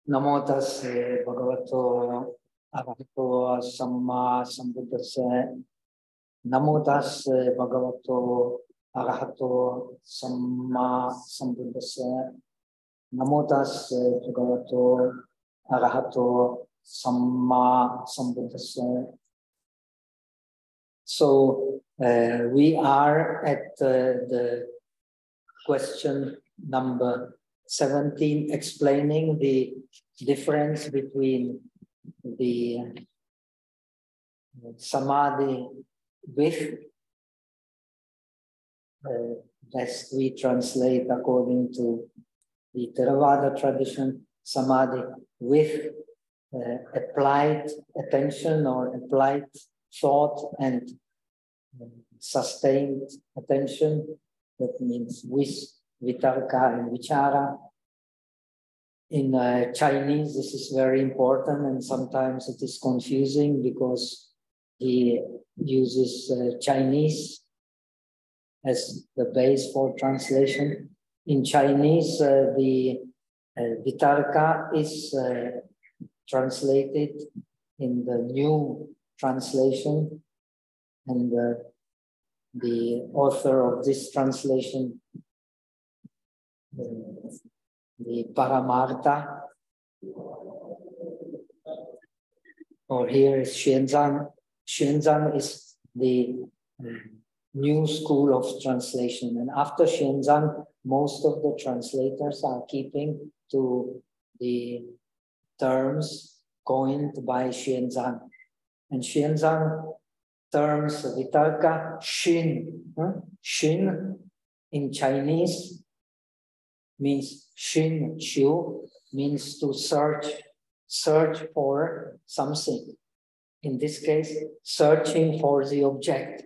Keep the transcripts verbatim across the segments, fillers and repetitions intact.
Namo tasse bhagavato arahato samma sambuddhassa. Namo tasse bhagavato arahato samma sambuddhassa. Namo tasse bhagavato arahato samma sambuddhassa. So uh, we are at uh, the question number seventeen, explaining the difference between the samadhi with, uh, best we translate according to the Theravada tradition, samadhi with uh, applied attention or applied thought and sustained attention. That means with vitarka and vichara. In uh, Chinese, this is very important, and sometimes it is confusing because he uses uh, Chinese as the base for translation. In Chinese, uh, the uh, vitarka is uh, translated in the new translation, and uh, the author of this translation, uh, the Paramartha, or here is Xuanzang. Xuanzang is the um, new school of translation, and after Xuanzang, most of the translators are keeping to the terms coined by Xuanzang. And Xuanzang terms vitarka, shin. Huh? Shin in Chinese means shin, shu, means to search, search for something. In this case, searching for the object.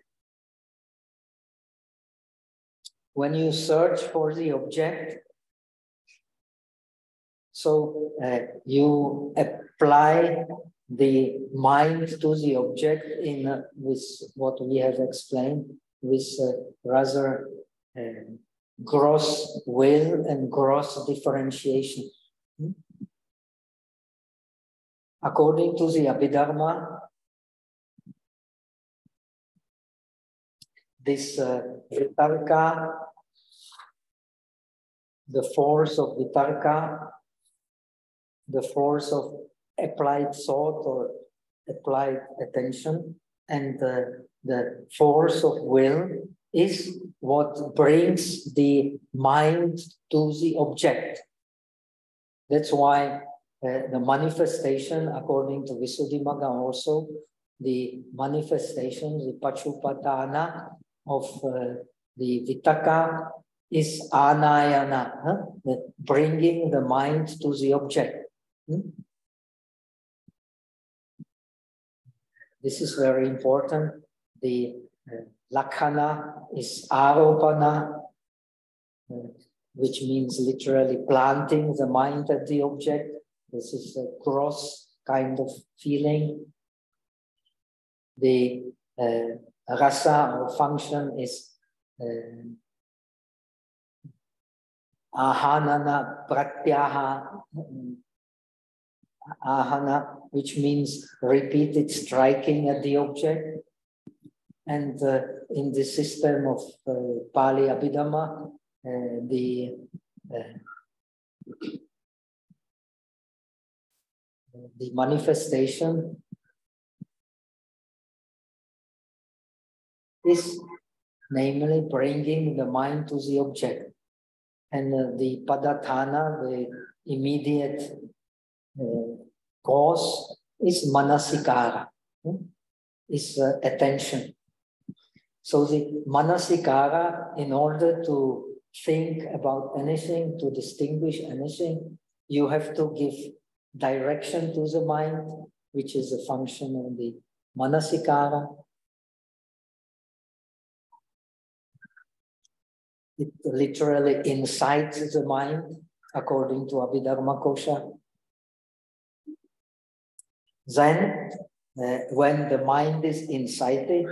When you search for the object, so uh, you apply the mind to the object in uh, with what we have explained, with uh, rather uh, gross will and gross differentiation. Hmm? According to the Abhidharma, this uh, vitarka, the force of vitarka, the force of applied thought or applied attention, and uh, the force of will is what brings the mind to the object. That's why uh, the manifestation, according to Visuddhimagga also, the manifestation, the pachupadana of uh, the vitaka is anayana, huh? The bringing the mind to the object. Hmm? This is very important. The uh, lakhana is aropana, uh, which means literally planting the mind at the object. This is a gross kind of feeling. The uh, rasa or function is uh, ahanana pratyaha, ahana, which means repeated striking at the object. And uh, in the system of uh, Pali Abhidhamma, uh, the uh, the manifestation is namely bringing the mind to the object. And uh, the padatthana, the immediate uh, cause, is manasikara, hmm? is uh, attention. So the manasikara, in order to think about anything, to distinguish anything, you have to give direction to the mind, which is a function of the manasikara. It literally incites the mind, according to Abhidharma Kosha. Then, uh, when the mind is incited,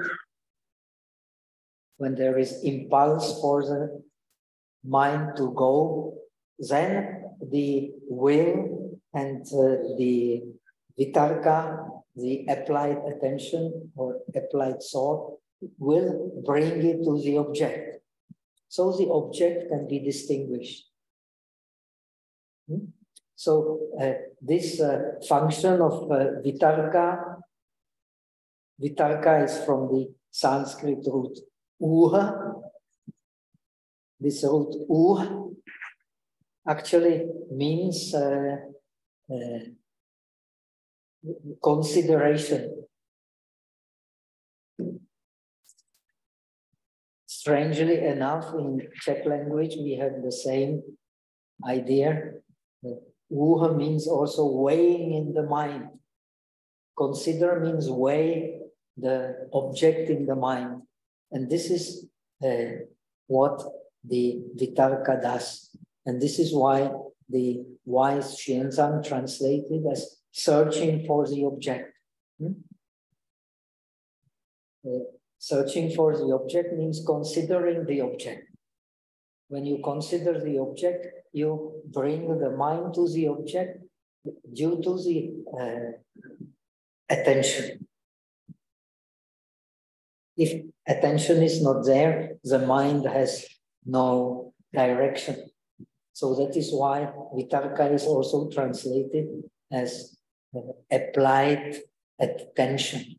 when there is impulse for the mind to go, then the will and uh, the vitarka, the applied attention or applied thought, will bring it to the object. So the object can be distinguished. Hmm? So uh, this uh, function of uh, vitarka, vitarka is from the Sanskrit root uha. This root uh actually means uh, uh, consideration. Strangely enough, in Czech language, we have the same idea. Uh, means also weighing in the mind. Consider means weigh the object in the mind. And this is uh, what the vitarka does. And this is why the wise Xuanzang translated as searching for the object. Hmm? Uh, searching for the object means considering the object. When you consider the object, you bring the mind to the object due to the uh, attention. If attention is not there, the mind has no direction. So that is why vitarka is also translated as uh, applied attention.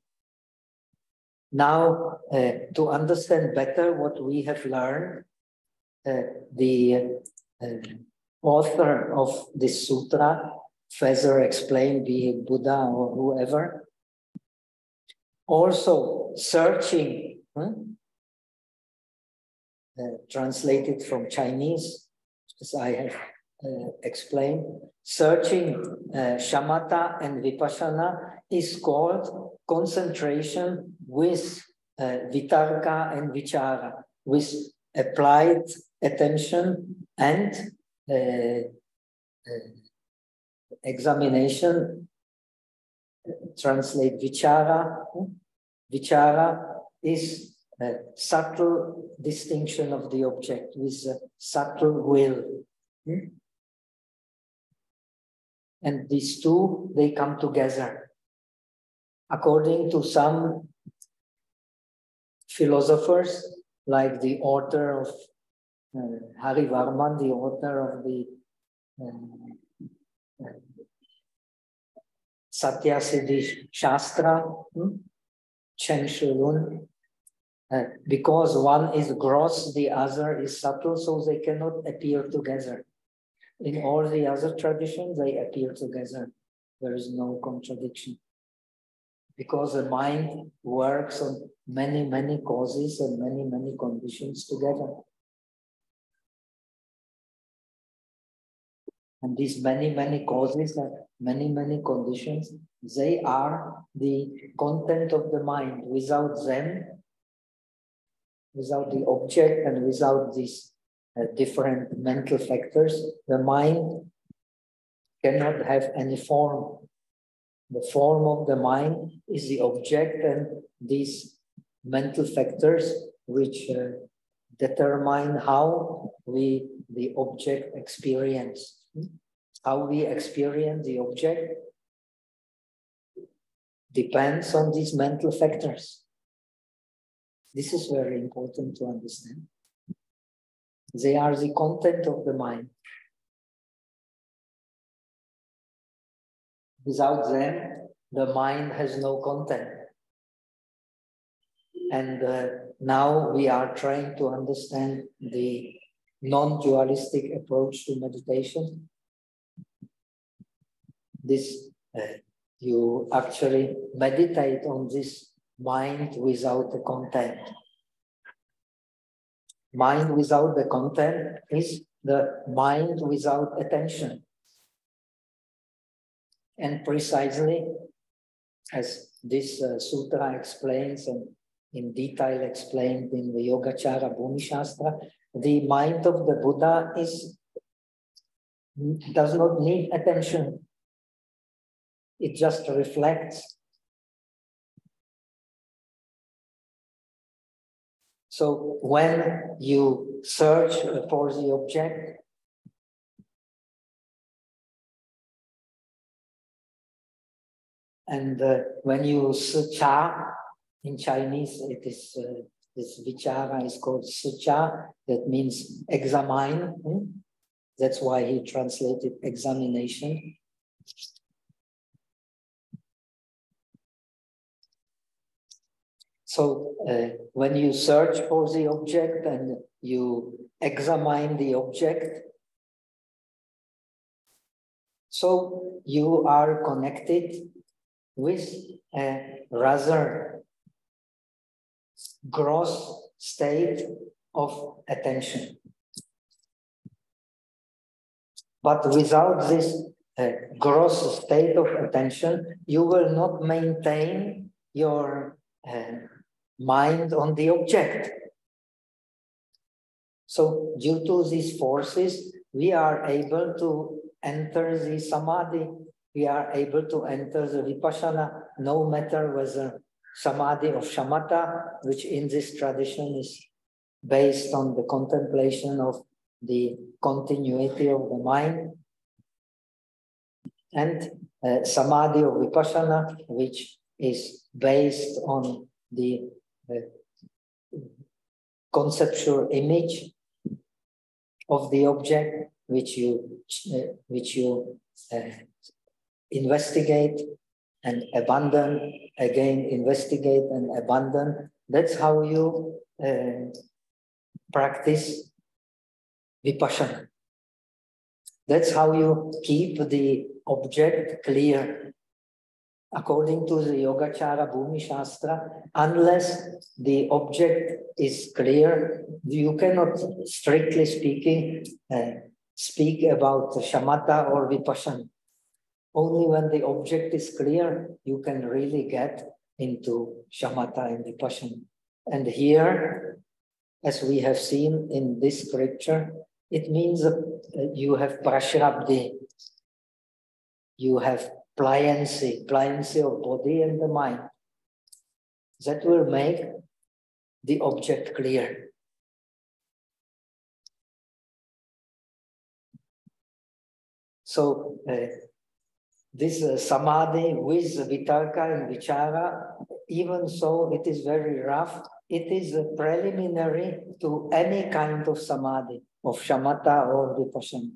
Now, uh, to understand better what we have learned, uh, the uh, author of this sutra, whether explained be it Buddha or whoever, also searching, hmm? uh, translated from Chinese, as I have uh, explained, searching uh, shamatha and vipassana is called concentration with uh, vitarka and vichara, with applied attention and uh, uh, examination. Translate vichara. Vichara is a subtle distinction of the object with a subtle will. Hmm? And these two, they come together. According to some philosophers, like the author of uh, Hari Varman, the author of the uh, uh, Satya Siddhi Shastra, hmm? Chen Shulun, uh, because one is gross, the other is subtle, so they cannot appear together. In all the other traditions, they appear together. There is no contradiction. Because the mind works on many, many causes and many, many conditions together. And these many, many causes and many, many conditions, they are the content of the mind. Without them, without the object and without these uh, different mental factors, the mind cannot have any form. The form of the mind is the object, and these mental factors which uh, determine how we, the object, experience. How we experience the object depends on these mental factors. This is very important to understand. They are the content of the mind. Without them, the mind has no content. And uh, now we are trying to understand the non-dualistic approach to meditation. This, uh, you actually meditate on this mind without the content. Mind without the content is the mind without attention. And precisely as this uh, sutra explains and in detail explained in the Yogācāra Bhumi Shastra, the mind of the Buddha is, does not need attention. It just reflects. So when you search for the object, And uh, when you sucha, in Chinese, it is uh, this vichara is called sucha, that means examine. Hmm? That's why he translated examination. So uh, when you search for the object and you examine the object, so you are connected with a rather gross state of attention. But without this uh, gross state of attention, you will not maintain your uh, mind on the object. So due to these forces, we are able to enter the samadhi. We are able to enter the vipassana, no matter whether samadhi of shamatha, which in this tradition is based on the contemplation of the continuity of the mind, and uh, samadhi of vipassana, which is based on the uh, conceptual image of the object, which you uh, which you uh, investigate and abandon, again investigate and abandon. That's how you uh, practice vipassana. That's how you keep the object clear. According to the Yogācāra Bhumi Shastra, unless the object is clear, you cannot, strictly speaking, uh, speak about shamatha or vipassana. Only when the object is clear, you can really get into shamatha and vipassana. And here, as we have seen in this scripture, it means that you have prashrabdhi, you have pliancy, pliancy of body and the mind. That will make the object clear. So uh, this uh, samadhi with vitarka and vichara, even so it is very rough, it is a preliminary to any kind of samadhi, of shamatha or vipassana.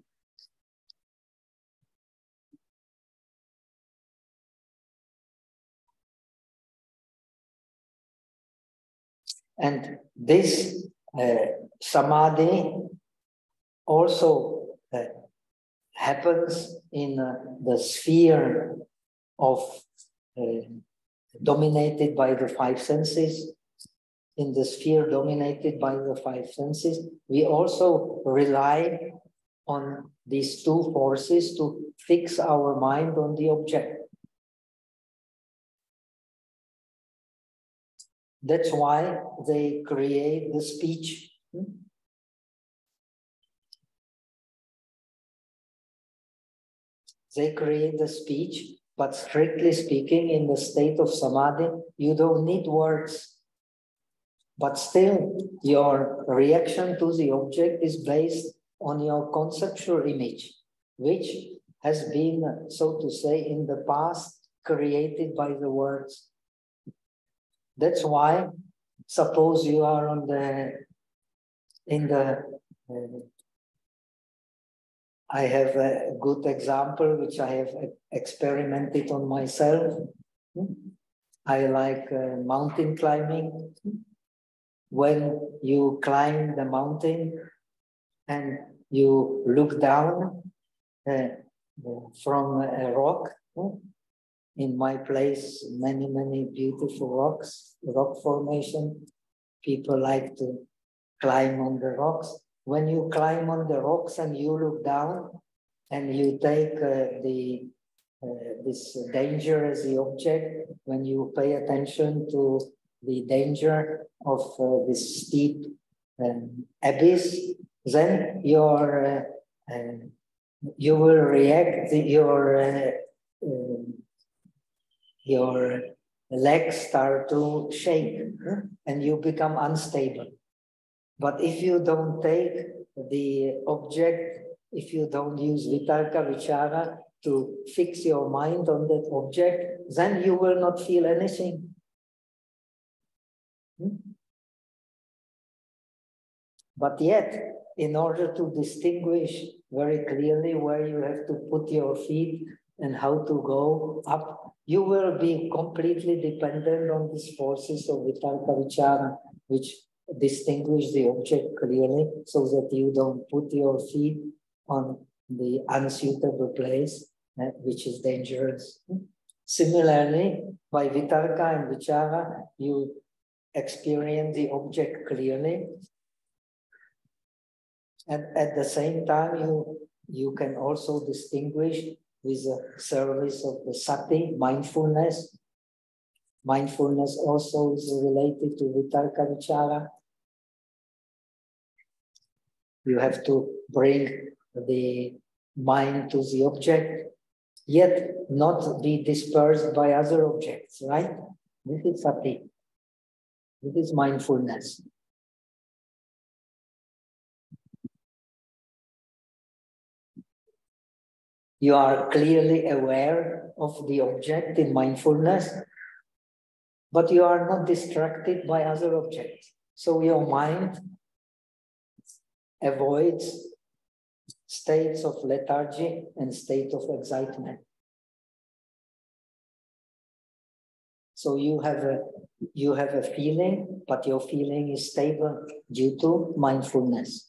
And this uh, samadhi also uh, happens in uh, the sphere of uh, dominated by the five senses. In the sphere dominated by the five senses, we also rely on these two forces to fix our mind on the object. That's why they create the speech. They create the speech, but strictly speaking, in the state of samadhi, you don't need words. But still, your reaction to the object is based on your conceptual image, which has been, so to say, in the past, created by the words. That's why, suppose you are on the, in the, uh, I have a good example, which I have experimented on myself. I like uh, mountain climbing. When you climb the mountain and you look down uh, from a rock, in my place, many, many beautiful rocks, rock formation. People like to climb on the rocks. When you climb on the rocks and you look down and you take uh, the uh, this danger as the object, when you pay attention to the danger of uh, this steep um, abyss, then your uh, uh, you will react. Your uh, uh, your legs start to shake and you become unstable. But if you don't take the object, if you don't use vitarka, vichara to fix your mind on that object, then you will not feel anything. Hmm? But yet, in order to distinguish very clearly where you have to put your feet and how to go up, you will be completely dependent on these forces of vitarka vichara, which distinguish the object clearly so that you don't put your feet on the unsuitable place, uh, which is dangerous. Similarly, by vitarka and vichara, you experience the object clearly. And at the same time, you, you can also distinguish with the service of the sati, mindfulness. Mindfulness also is related to vitarka vichara. You have to bring the mind to the object, yet not be dispersed by other objects, right? This is sati. This is mindfulness. You are clearly aware of the object in mindfulness, but you are not distracted by other objects. So your mind avoids states of lethargy and state of excitement. So you have a you have a feeling, but your feeling is stable due to mindfulness.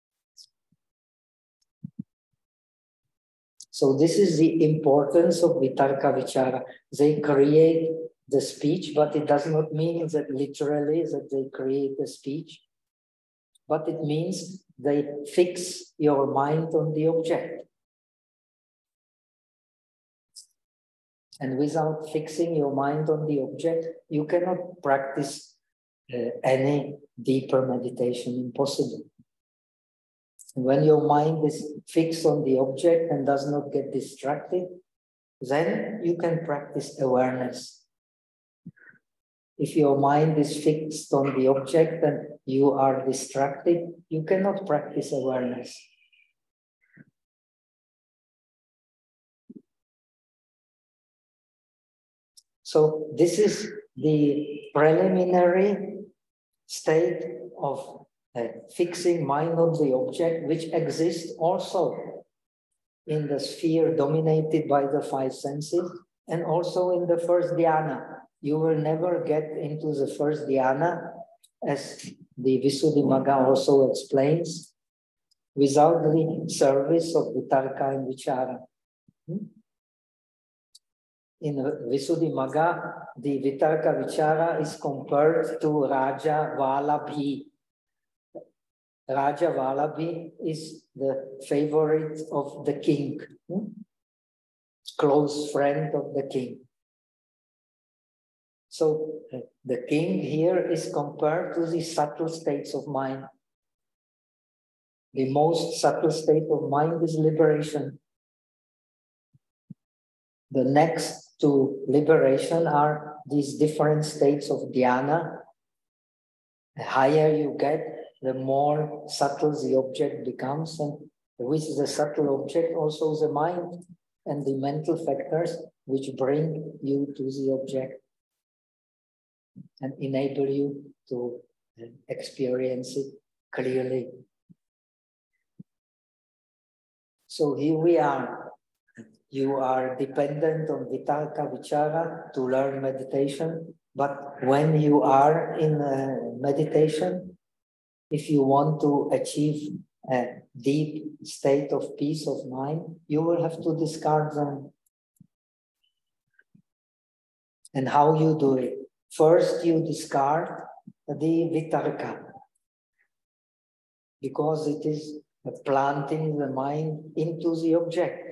So this is the importance of vitarka vichara. They create the speech, but it does not mean that literally that they create the speech, but it means they fix your mind on the object. And without fixing your mind on the object, you cannot practice uh, any deeper meditation, impossible. When your mind is fixed on the object and does not get distracted, then you can practice awareness. If your mind is fixed on the object and you are distracted, you cannot practice awareness. So this is the preliminary state of uh, fixing mind on the object, which exists also in the sphere dominated by the five senses and also in the first dhyana. You will never get into the first dhyana, as the Visuddhimagga also explains, without the service of vitarka and vichara. Hmm? In Visuddhimagga, the vitarka vichara is compared to Raja Vallabhi. Raja Vallabhi is the favorite of the king, hmm? Close friend of the king. So the king here is compared to the subtle states of mind. The most subtle state of mind is liberation. The next to liberation are these different states of dhyana. The higher you get, the more subtle the object becomes, and with the subtle object also the mind and the mental factors which bring you to the object and enable you to experience it clearly. So here we are. You are dependent on vitarka vichara to learn meditation, but when you are in uh, meditation, if you want to achieve a deep state of peace of mind, you will have to discard them. And how you do it? First, you discard the vitarka, because it is planting the mind into the object.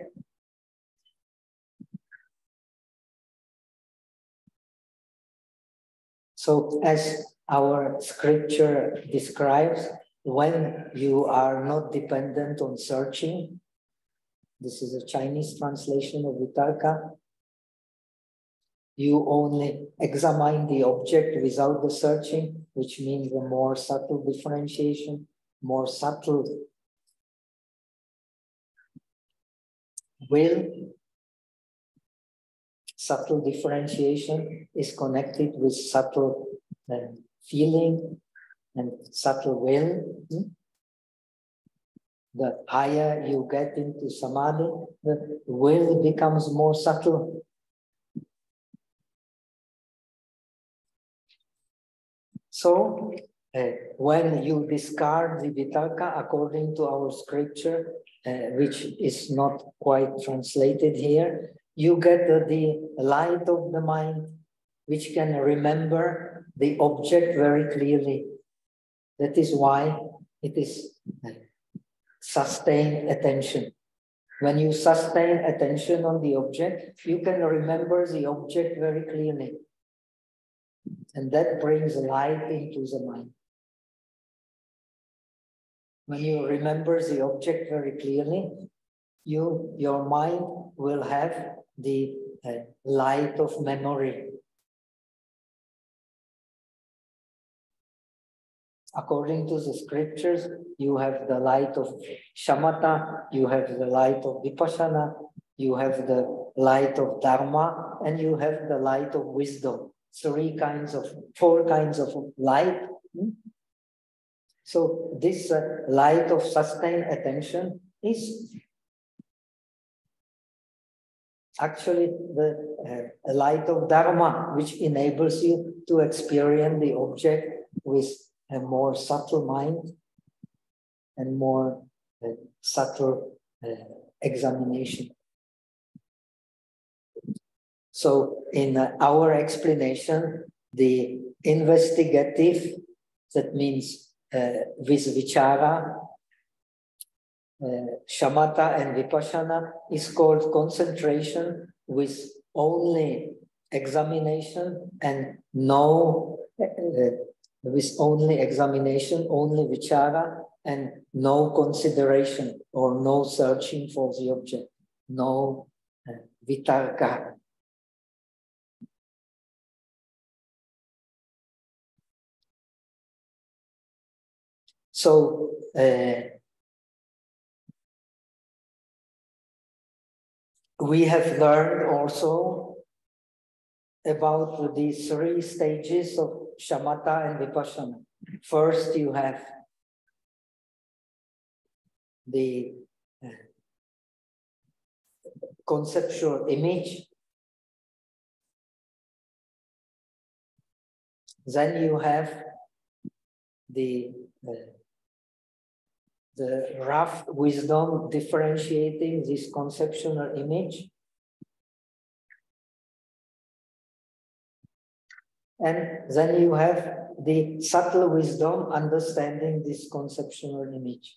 So as our scripture describes, when you are not dependent on searching, this is a Chinese translation of vitarka, you only examine the object without the searching, which means a more subtle differentiation, more subtle will, Subtle differentiation is connected with subtle uh, feeling and subtle will. Hmm? The higher you get into samadhi, the will becomes more subtle. So, uh, when you discard the vitarka according to our scripture, uh, which is not quite translated here, you get uh, the light of the mind, which can remember the object very clearly. That is why it is uh, sustained attention. When you sustain attention on the object, you can remember the object very clearly. And that brings light into the mind. When you remember the object very clearly, you, your mind will have the uh, light of memory. According to the scriptures, you have the light of shamatha, you have the light of vipassana, you have the light of dharma, and you have the light of wisdom. Three kinds of, four kinds of light. So this uh, light of sustained attention is actually the uh, light of dharma, which enables you to experience the object with a more subtle mind and more uh, subtle uh, examination. So in uh, our explanation, the investigative, that means uh, with vichara, uh, shamatha and vipassana, is called concentration with only examination and no uh, with only examination, only vichara, and no consideration or no searching for the object, no uh, vitarka. So, uh, we have learned also about the three stages of shamatha and vipassana. First, you have the uh, conceptual image. Then you have the, uh, the rough wisdom differentiating this conceptual image. And then you have the subtle wisdom understanding this conceptual image.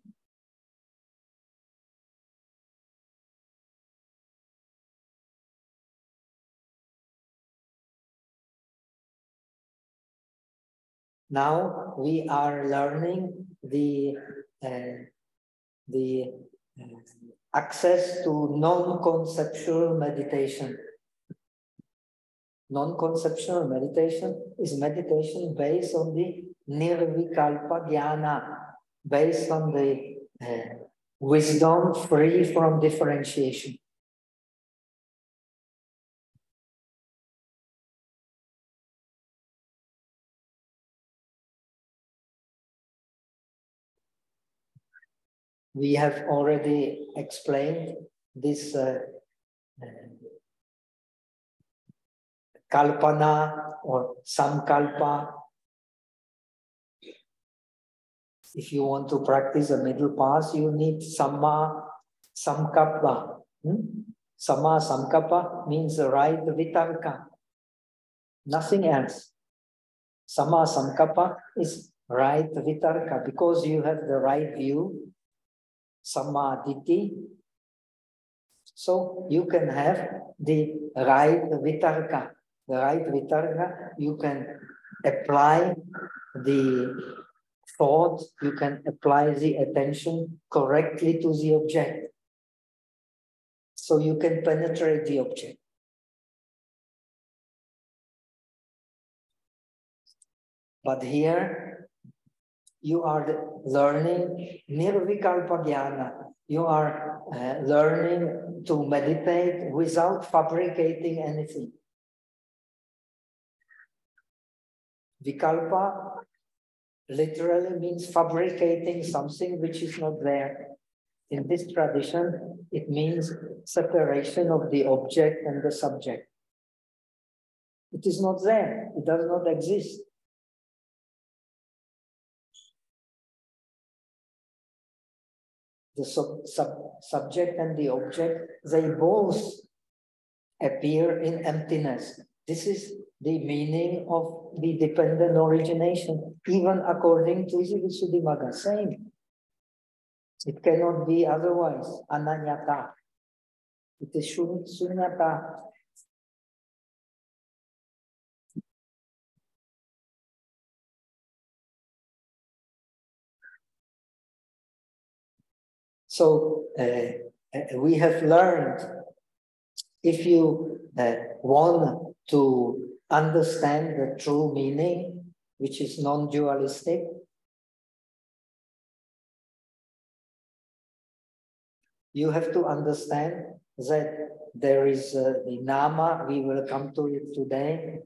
Now we are learning the, uh, the uh, access to non-conceptual meditation. Non-conceptual meditation is meditation based on the nirvikalpa jnana, based on the uh, wisdom free from differentiation. We have already explained this uh, uh, kalpana or samkalpa. If you want to practice a middle path, you need samma samkappa. Hmm? Samma samkappa means the right vitarka, nothing else. Samma samkappa is right vitarka because you have the right view, samma ditti. So you can have the right vitarka. The right vitarka, you can apply the thought, you can apply the attention correctly to the object. So you can penetrate the object. But here, you are learning nirvikalpa jnana. You are uh, learning to meditate without fabricating anything. Vikalpa literally means fabricating something which is not there. In this tradition, it means separation of the object and the subject. It is not there. It does not exist. The sub, sub, subject and the object, they both appear in emptiness. This is the meaning of the dependent origination, even according to the Visuddhimagga. Same. It cannot be otherwise. Ananyata. It is shunyata. So uh, we have learned, if you uh, want to understand the true meaning, which is non-dualistic, you have to understand that there is uh, the nama, we will come to it today.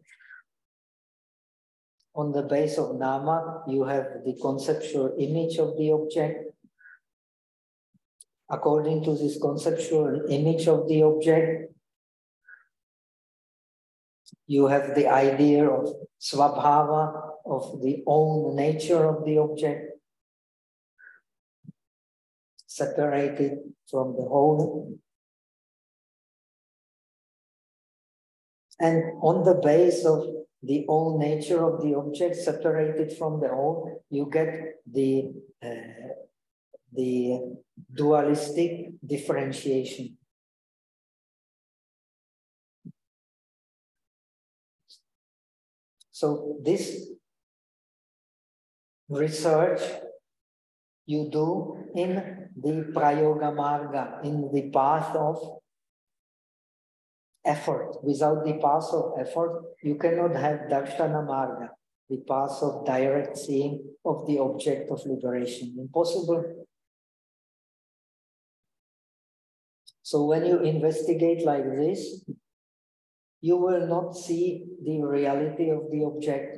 On the base of nama, you have the conceptual image of the object. According to this conceptual image of the object, you have the idea of svabhava, of the own nature of the object, separated from the whole. And on the base of the own nature of the object, separated from the whole, you get the, uh, the dualistic differentiation. So this research you do in the prayoga marga, in the path of effort. Without the path of effort, you cannot have darshana marga, the path of direct seeing of the object of liberation. Impossible. So when you investigate like this, you will not see the reality of the object.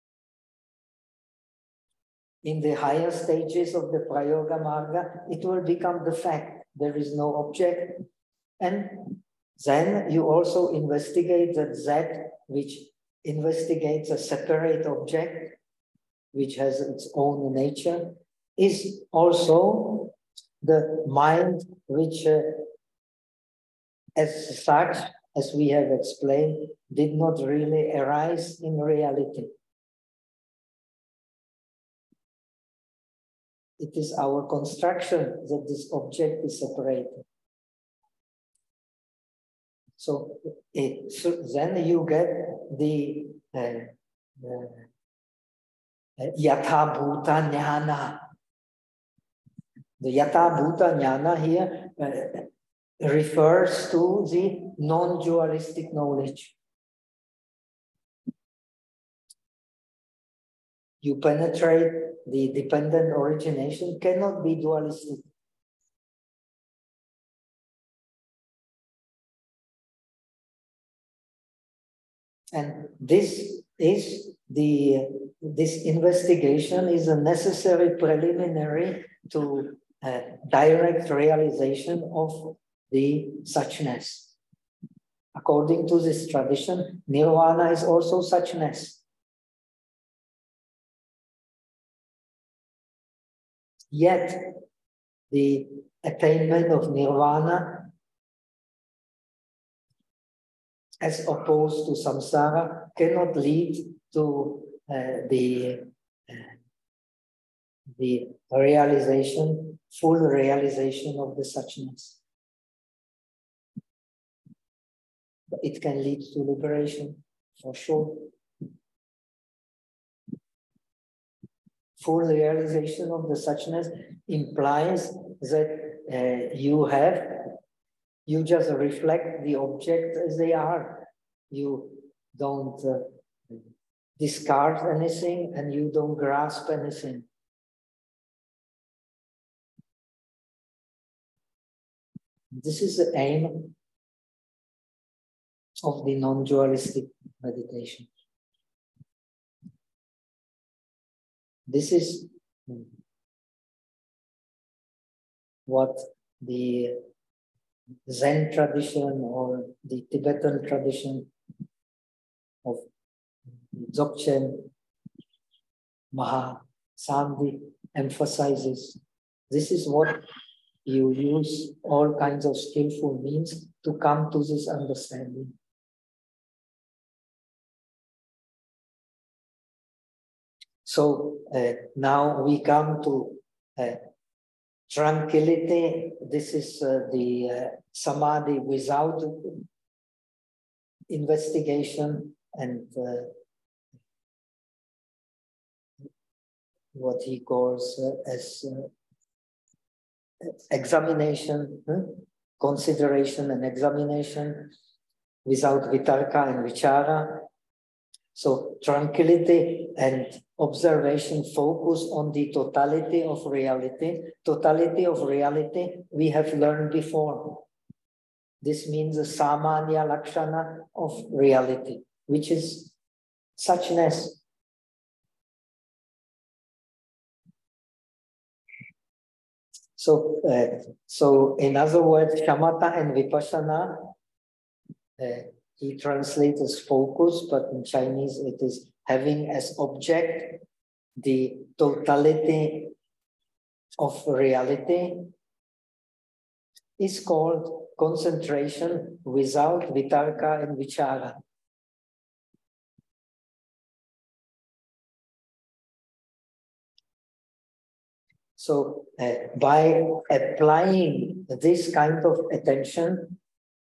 In the higher stages of the prayoga marga, it will become the fact. There is no object. And then you also investigate that that which investigates a separate object, which has its own nature, is also the mind which, uh, as such, as we have explained, did not really arise in reality. It is our construction that this object is separated. So, it, so then you get the uh, uh, yatha bhuta jnana. The yatha bhuta jnana here uh, refers to the non-dualistic knowledge. You penetrate the dependent origination, cannot be dualistic. And this is the, this investigation is a necessary preliminary to uh, direct realization of the suchness. According to this tradition, nirvana is also suchness. Yet, the attainment of nirvana, as opposed to samsara, cannot lead to uh, the, uh, the realization, full realization of the suchness. But it can lead to liberation, for sure. Full realization of the suchness implies that uh, you have, you just reflect the object as they are. You don't uh, discard anything and you don't grasp anything. This is the aim of the non-dualistic meditation. This is what the Zen tradition or the Tibetan tradition of Dzogchen, Maha, Samdhi emphasizes. This is what you use all kinds of skillful means to come to this understanding. So uh, now we come to uh, tranquility. This is uh, the uh, samadhi without investigation and uh, what he calls uh, as uh, examination, huh? Consideration and examination without vitarka and vichara. So tranquility and observation focus on the totality of reality. Totality of reality we have learned before. This means the samanya lakshana of reality, which is suchness. So, uh, so in other words, shamatha and vipassana, uh, he translates as focus, but in Chinese it is having as object the totality of reality, is called concentration without vitarka and vichara. So uh, by applying this kind of attention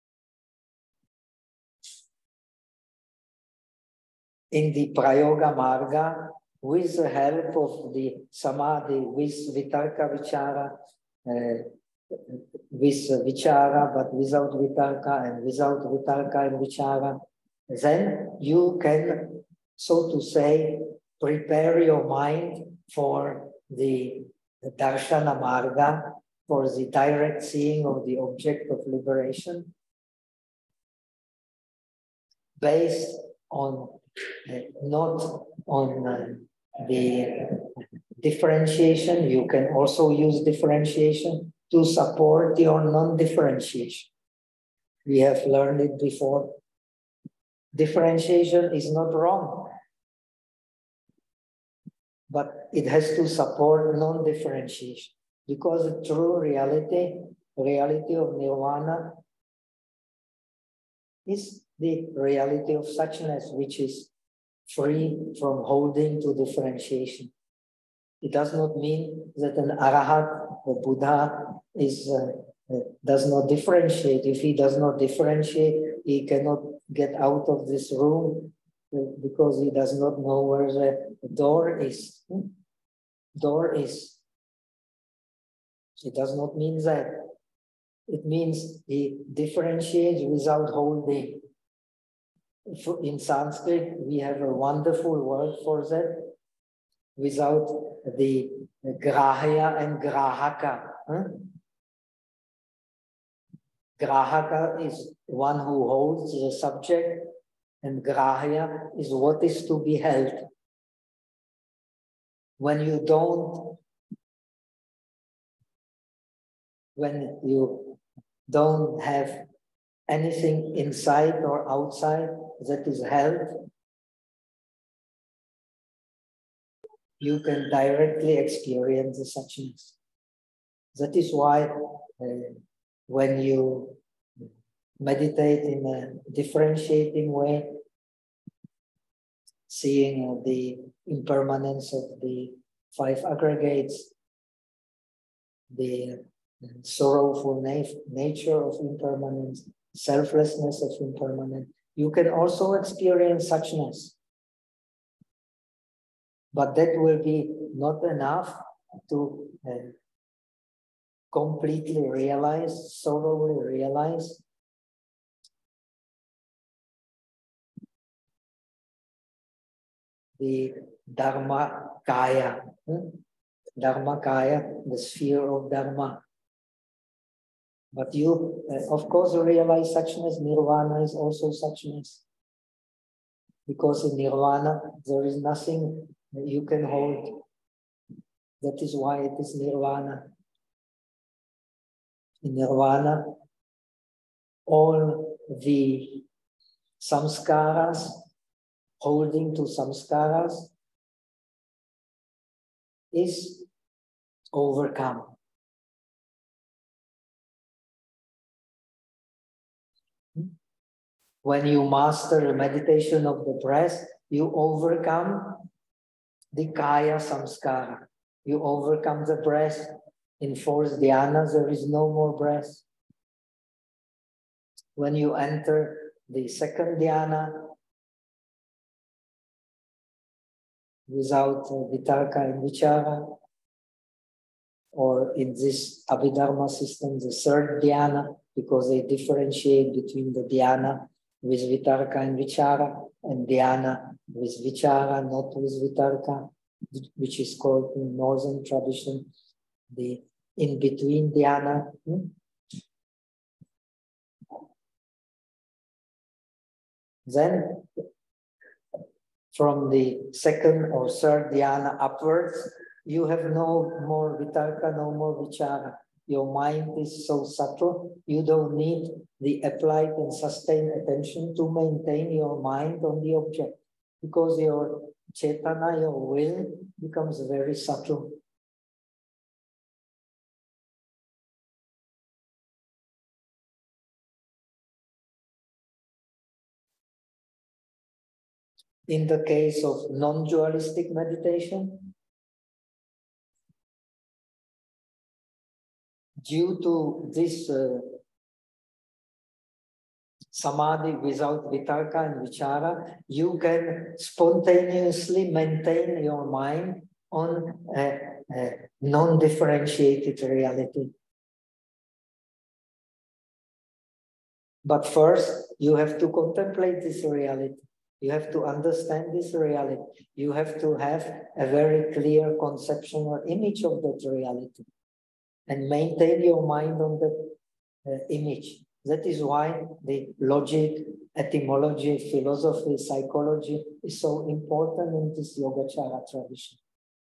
in the prayoga marga, with the help of the samadhi, with vitarka vichara, uh, with vichara, but without vitarka, and without vitarka and vichara, then you can, so to say, prepare your mind for the, the darshana marga, for the direct seeing of the object of liberation, based on uh, not on uh, the differentiation. You can also use differentiation to support your non-differentiation. We have learned it before. Differentiation is not wrong, but it has to support non-differentiation, because the true reality, reality of nirvana, is the reality of suchness, which is free from holding to differentiation. It does not mean that an arahat, a Buddha, is uh, does not differentiate. If he does not differentiate, he cannot get out of this room because he does not know where the door is. Door is. It does not mean that. It means he differentiates without holding. In Sanskrit, we have a wonderful word for that, without the grahya and grahaka. Huh? Grahaka is one who holds the subject, and grahya is what is to be held. When you don't, when you don't have anything inside or outside that is held, you can directly experience the suchness. That is why uh, when you meditate in a differentiating way, seeing uh, the impermanence of the five aggregates, the sorrowful na nature of impermanence, selflessness of impermanence, you can also experience suchness. But that will be not enough to uh, completely realize, thoroughly realize the Dharma Kaya. Hmm? Dharma Kaya, the sphere of Dharma. But you, uh, of course, realize suchness. Nirvana is also suchness. Because in nirvana, there is nothing you can hold. That is why it is nirvana. In nirvana, all the samskaras, holding to samskaras, is overcome. When you master the meditation of the breath, you overcome the kaya samskara. You overcome the breath. In fourth dhyana, there is no more breath. When you enter the second dhyana, without uh, vitarka and vichara, or in this Abhidharma system, the third dhyana, because they differentiate between the dhyana with vitarka and vichara, and dhyana with vichara, not with vitarka, which is called in northern tradition the in-between dhyana. Hmm? Then, from the second or third dhyana upwards, you have no more vitarka, no more vichara. Your mind is so subtle, you don't need the applied and sustained attention to maintain your mind on the object, because your cetana, your will, becomes very subtle. In the case of non-dualistic meditation, due to this uh, samadhi without vitarka and vichara, you can spontaneously maintain your mind on a, a non-differentiated reality. But first, you have to contemplate this reality. You have to understand this reality. You have to have a very clear conception or image of that reality and maintain your mind on that uh, image. That is why the logic, etymology, philosophy, psychology is so important in this Yogācāra tradition.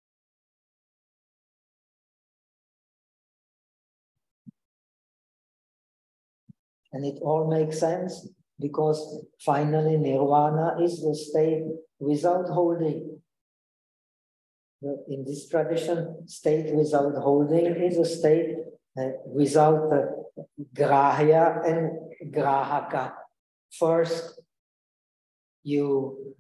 And it all makes sense because finally nirvana is the state without holding. In this tradition, state without holding is a state uh, without uh, grahya and grahaka. First, you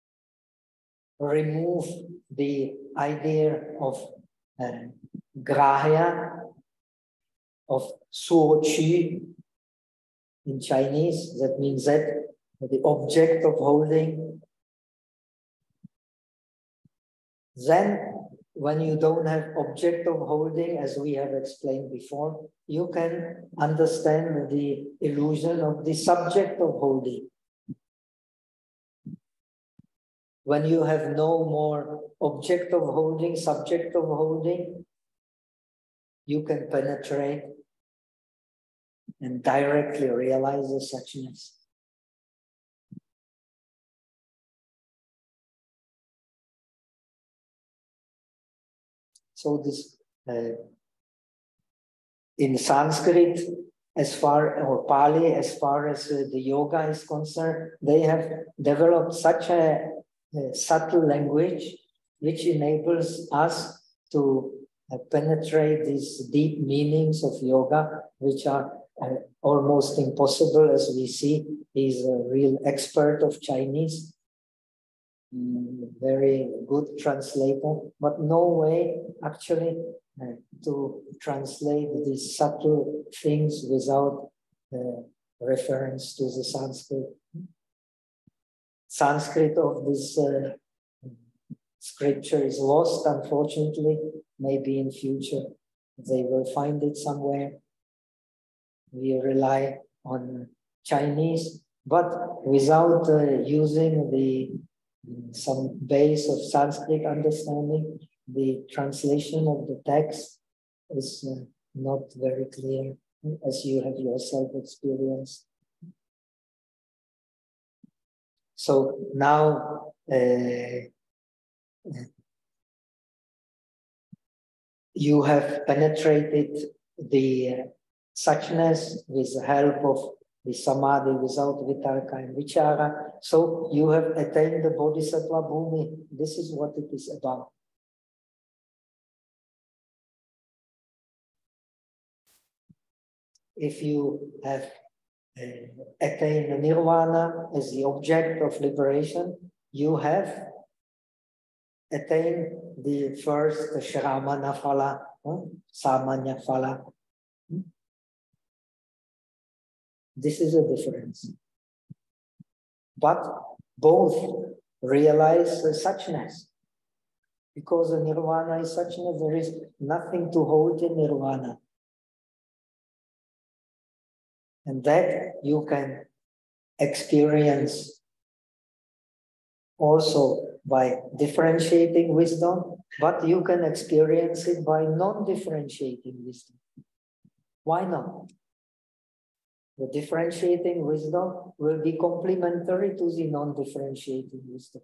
remove the idea of uh, grahya, of suoqi in Chinese. That means that the object of holding. Then, when you don't have object of holding, as we have explained before, you can understand the illusion of the subject of holding. When you have no more object of holding, subject of holding, you can penetrate and directly realize the suchness. So this, uh, in Sanskrit, as far, or Pali, as far as uh, the yoga is concerned, they have developed such a, a subtle language which enables us to uh, penetrate these deep meanings of yoga, which are uh, almost impossible, as we see. He's a real expert of Chinese. Very good translator, but no way actually uh, to translate these subtle things without uh, reference to the Sanskrit. Sanskrit of this uh, scripture is lost, unfortunately. Maybe in future they will find it somewhere. We rely on Chinese, but without uh, using the some base of Sanskrit understanding, the translation of the text is uh, not very clear. as you have yourself experienced. So now uh, you have penetrated the uh, suchness with the help of the samadhi without vitarka and vichara. So you have attained the bodhisattva bhumi. This is what it is about. If you have uh, attained nirvana as the object of liberation, you have attained the first shramana phala, huh? samanya phala. This is a difference. But both realize the suchness. Because the nirvana is suchness, there is nothing to hold in nirvana. And that you can experience also by differentiating wisdom, but you can experience it by non-differentiating wisdom. Why not? The differentiating wisdom will be complementary to the non-differentiating wisdom.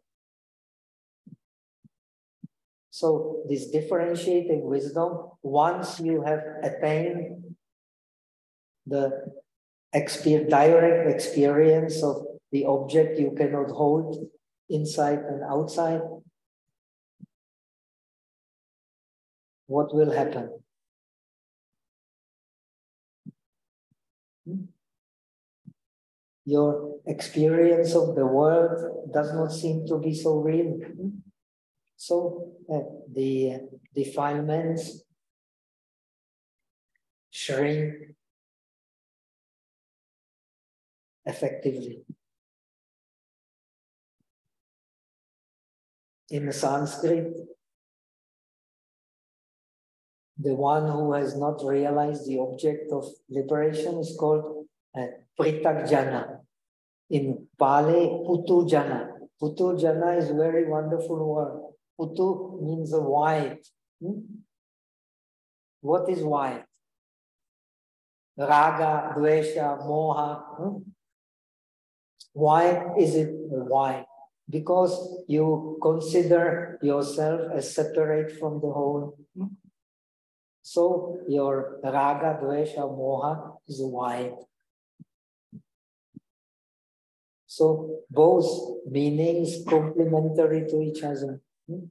So this differentiating wisdom, once you have attained the exper- direct experience of the object you cannot hold inside and outside, what will happen? Hmm? Your experience of the world does not seem to be so real. Hmm? So uh, the defilements shrink effectively. In Sanskrit, the one who has not realized the object of liberation is called uh, Pritakjana. In Pali, Putujana. Putujana is a very wonderful word. Putu means a white. Hmm? What is white? Raga, Dvesha, Moha. Hmm? Why is it white? Because you consider yourself as separate from the whole. Hmm? So your Raga, Dvesha, Moha is white. So both meanings complementary to each other. Hmm?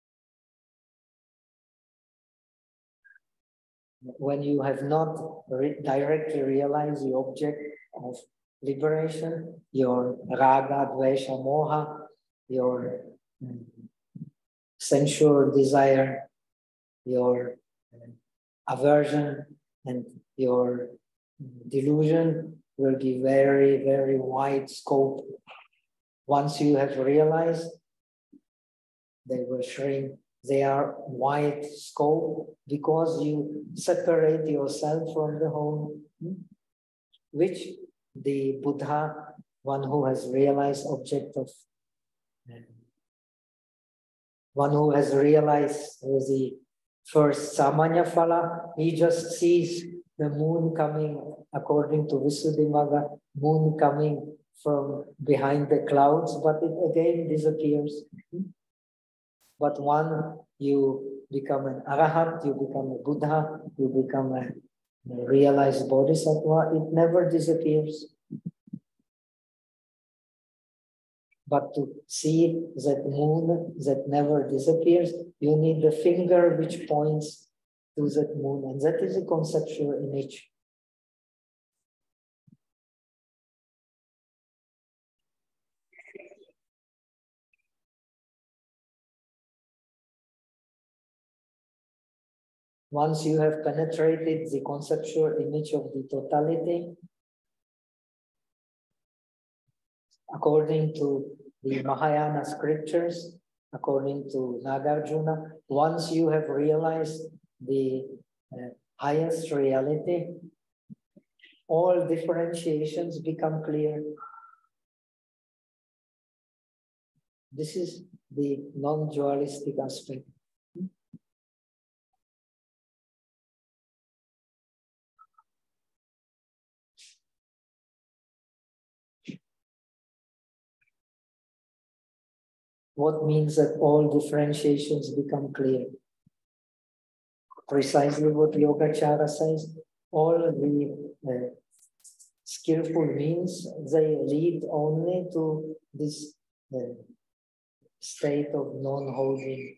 When you have not re directly realized the object of liberation, your raga, dvesha, moha, your um, sensual desire, your uh, aversion, and your delusion will be very, very wide scope. Once you have realized, they will shrink. They are wide scope because you separate yourself from the whole, which the Buddha, one who has realized object of, one who has realized the first samanya phala, he just sees the moon coming, according to Visuddhimagga, moon coming from behind the clouds, but it again disappears. But when you become an arahant, you become a Buddha, you become a, a realized bodhisattva, it never disappears. But to see that moon that never disappears, you need the finger which points to that moon, and that is a conceptual image. Once you have penetrated the conceptual image of the totality, according to the Mahayana scriptures, according to Nagarjuna, once you have realized the uh, highest reality, all differentiations become clear. This is the non-dualistic aspect. what means that all differentiations become clear. Precisely what Yogācāra says, all the uh, skillful means, they lead only to this uh, state of non-holding.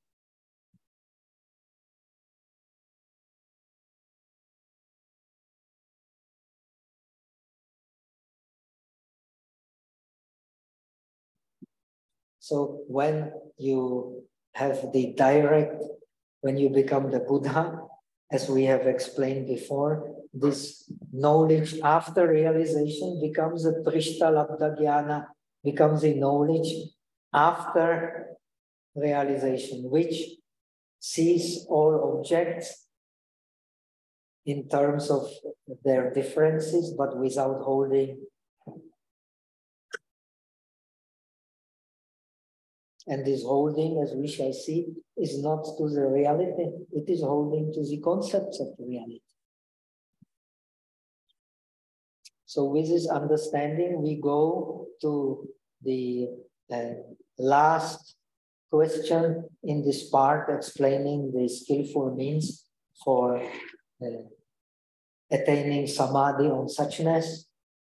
So when you have the direct, when you become the Buddha, as we have explained before, this knowledge after realization becomes a Trishta Labdha Jnana, becomes a knowledge after realization, which sees all objects in terms of their differences, but without holding. And this holding, as we shall see, is not to the reality, it is holding to the concepts of the reality. So with this understanding, we go to the uh, last question in this part, explaining the skillful means for uh, attaining samadhi on suchness.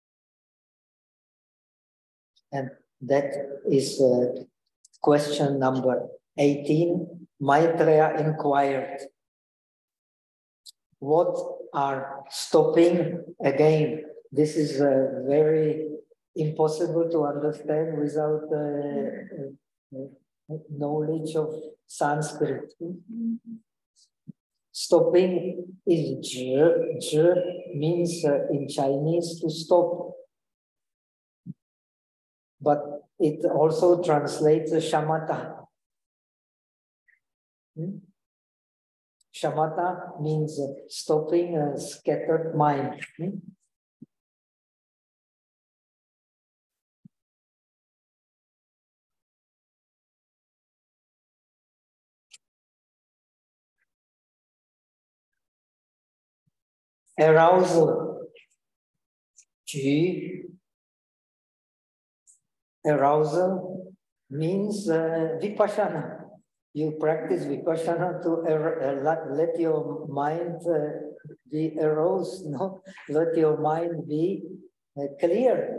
And that is uh, question number eighteen. Maitreya inquired, what are stopping? Again, this is uh, very impossible to understand without uh, uh, knowledge of Sanskrit. Stopping is zhi. Zhi means uh, in Chinese to stop. But it also translates as shamatha. Hmm? Shamatha means uh, stopping a scattered mind. Hmm? Arousal. Ji. Arousal means uh, vipassana. You practice vipassana to er uh, let your mind uh, be aroused, no? Let your mind be uh, clear.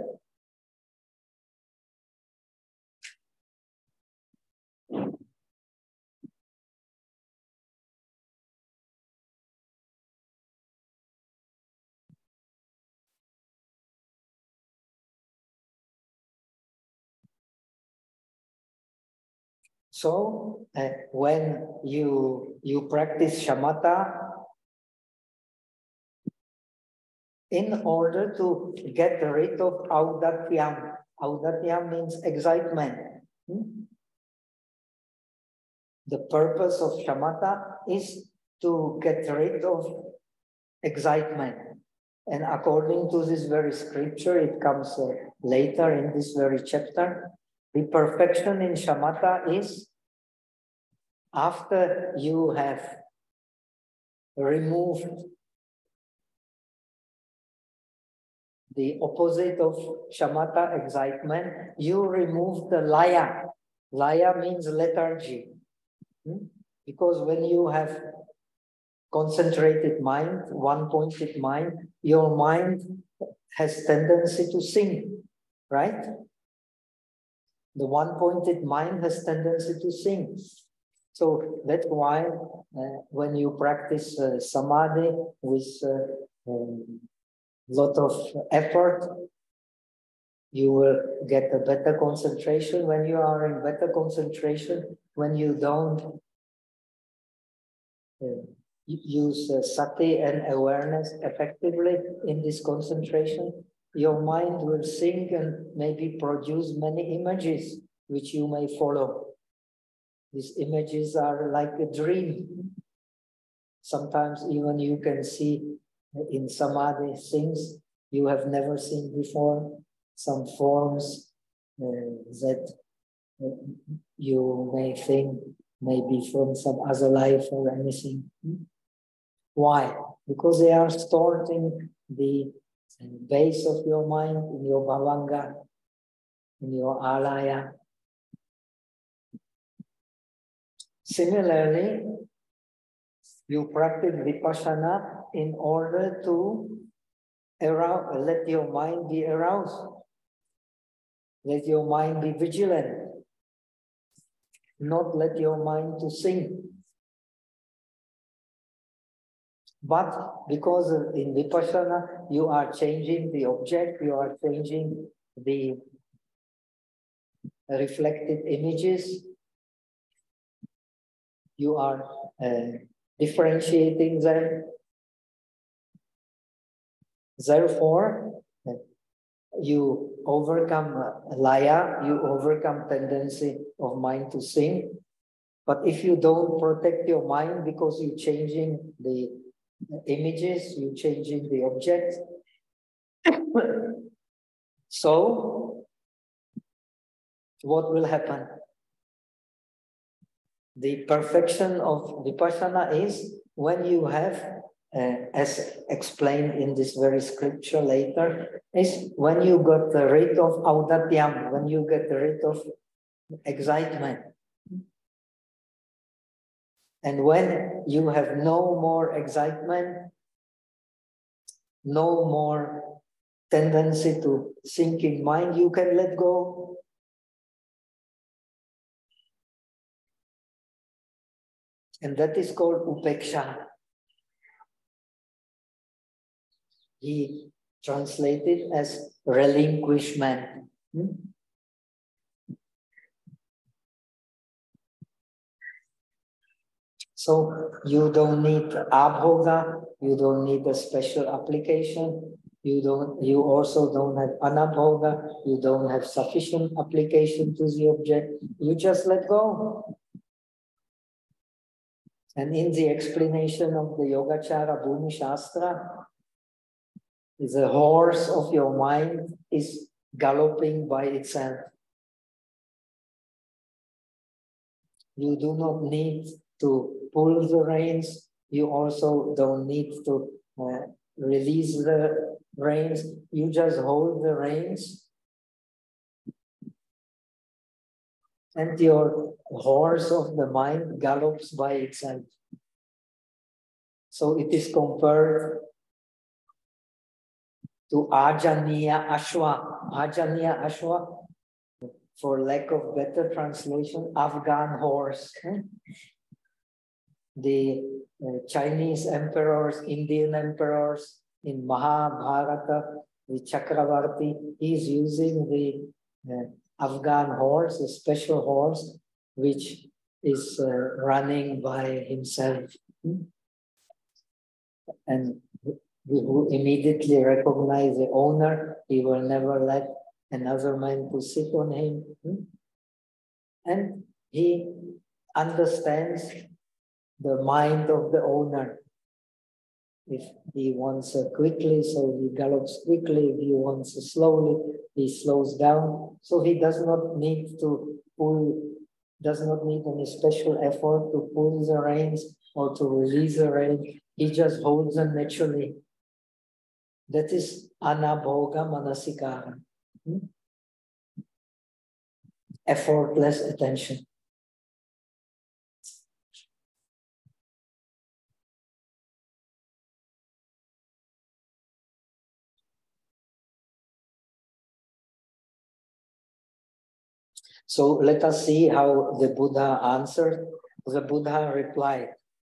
So uh, when you you practice shamatha, in order to get rid of audatyam, audatyam means excitement. Hmm? The purpose of shamatha is to get rid of excitement. And according to this very scripture, it comes uh, later in this very chapter, the perfection in shamatha is after you have removed the opposite of shamatha, excitement, you remove the laya. Laya means lethargy. Hmm? Because when you have concentrated mind, one-pointed mind, your mind has tendency to sink, right? The one-pointed mind has tendency to sink. So that's why uh, when you practice uh, samadhi with a uh, um, lot of effort, you will get a better concentration. When you are in better concentration, when you don't uh, use uh, sati and awareness effectively in this concentration, your mind will sink and maybe produce many images which you may follow. These images are like a dream. Sometimes even you can see in samadhi things you have never seen before, some forms uh, that uh, you may think maybe from some other life or anything. Why? Because they are stored in the base of your mind, in your bhavanga, in your alaya. Similarly, you practice vipassana in order to arouse, let your mind be aroused. Let your mind be vigilant. Not let your mind to sink. But because in vipassana, you are changing the object, you are changing the reflected images, you are uh, differentiating them. Therefore, you overcome laya, you overcome tendency of mind to sink. But if you don't protect your mind because you're changing the images, you're changing the objects, so what will happen? The perfection of vipassana is when you have, uh, as explained in this very scripture later, is when you got rid of audatyam, when you get rid of excitement. And when you have no more excitement, no more tendency to sink in mind, you can let go. And that is called upeksha. He translated as relinquishment. Hmm? So you don't need abhoga, you don't need a special application, you don't. You also don't have anabhoga, you don't have sufficient application to the object. You just let go. And in the explanation of the Yogācāra Bhumi Shastra, the horse of your mind is galloping by itself. You do not need to pull the reins. You also don't need to uh, release the reins. You just hold the reins. And your horse of the mind gallops by itself. So it is compared to Ajaniya Ashwa. Ajaniya Ashwa, for lack of better translation, Afghan horse. The uh, Chinese emperors, Indian emperors in Mahabharata, the Chakravarti, is using the uh, Afghan horse, a special horse, which is uh, running by himself. And who immediately recognize the owner, he will never let another man to sit on him. And he understands the mind of the owner. If he wants uh, quickly, so he gallops quickly. If he wants uh, slowly, he slows down. So he does not need to pull, does not need any special effort to pull the reins or to release the reins. He just holds them naturally. That is anabhoga manasikara. Hmm? Effortless attention. So let us see how the Buddha answered. The Buddha replied,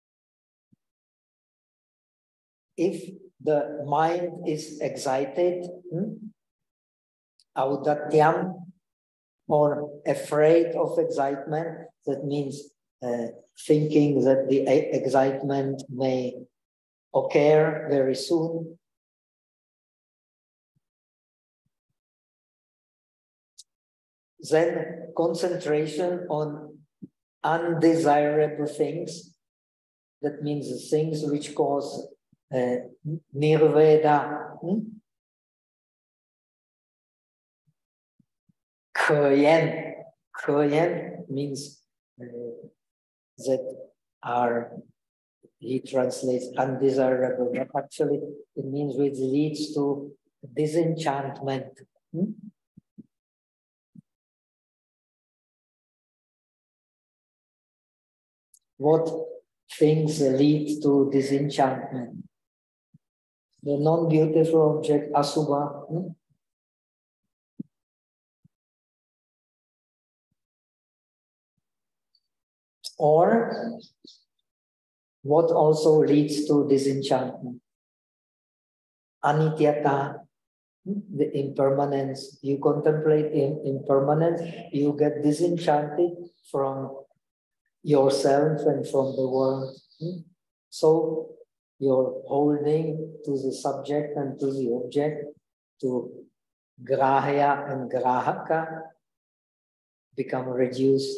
if the mind is excited, hmm, audatyam, or afraid of excitement, that means uh, thinking that the excitement may occur very soon, then concentration on undesirable things, that means the things which cause uh, nirveda, hmm? Khöyen. Khöyen means uh, that are, he translates undesirable, but actually it means which leads to disenchantment. Hmm? what things lead to disenchantment. The non-beautiful object, asubha. Hmm? Or what also leads to disenchantment? Anityata, the impermanence. You contemplate in impermanence, you get disenchanted from yourself and from the world. So you're holding to the subject and to the object, to grahya and grahaka, become reduced.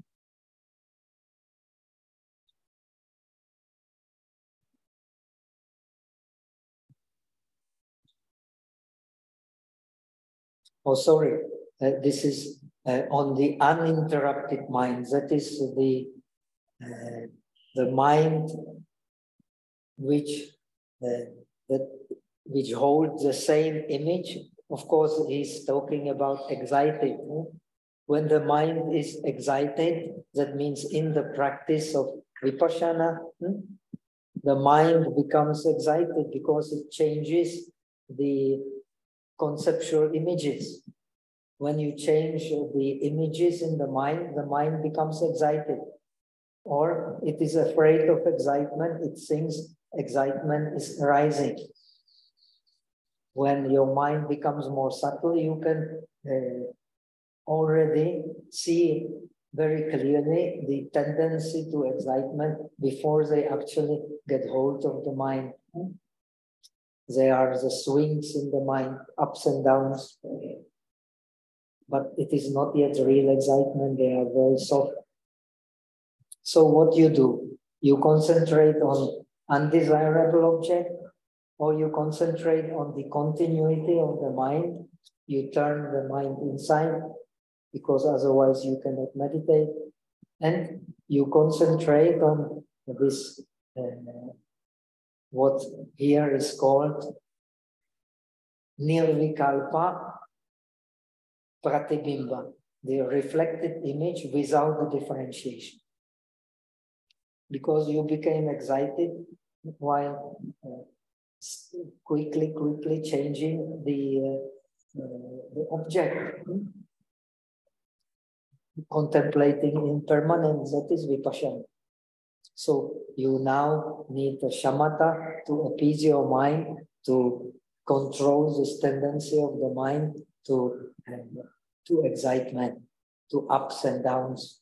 Oh, sorry, uh, this is uh, on the uninterrupted mind. That is the, uh, the mind which, uh, that, which holds the same image. Of course, he's talking about excited. When the mind is excited, that means in the practice of vipassana, the mind becomes excited because it changes the conceptual images. When you change the images in the mind, the mind becomes excited. Or it is afraid of excitement, it thinks excitement is arising. When your mind becomes more subtle, you can uh, already see very clearly the tendency to excitement before they actually get hold of the mind. There are the swings in the mind, ups and downs, but it is not yet real excitement, they are very soft. So what you do, you concentrate on undesirable object, or you concentrate on the continuity of the mind, you turn the mind inside, because otherwise you cannot meditate, and you concentrate on this, uh, what here is called nirvikalpa pratibimba, the reflected image without the differentiation. Because you became excited while uh, quickly, quickly changing the, uh, uh, the object. Contemplating impermanence, that is vipassana. So you now need the shamatha to appease your mind, to control this tendency of the mind to, uh, to excitement, to ups and downs.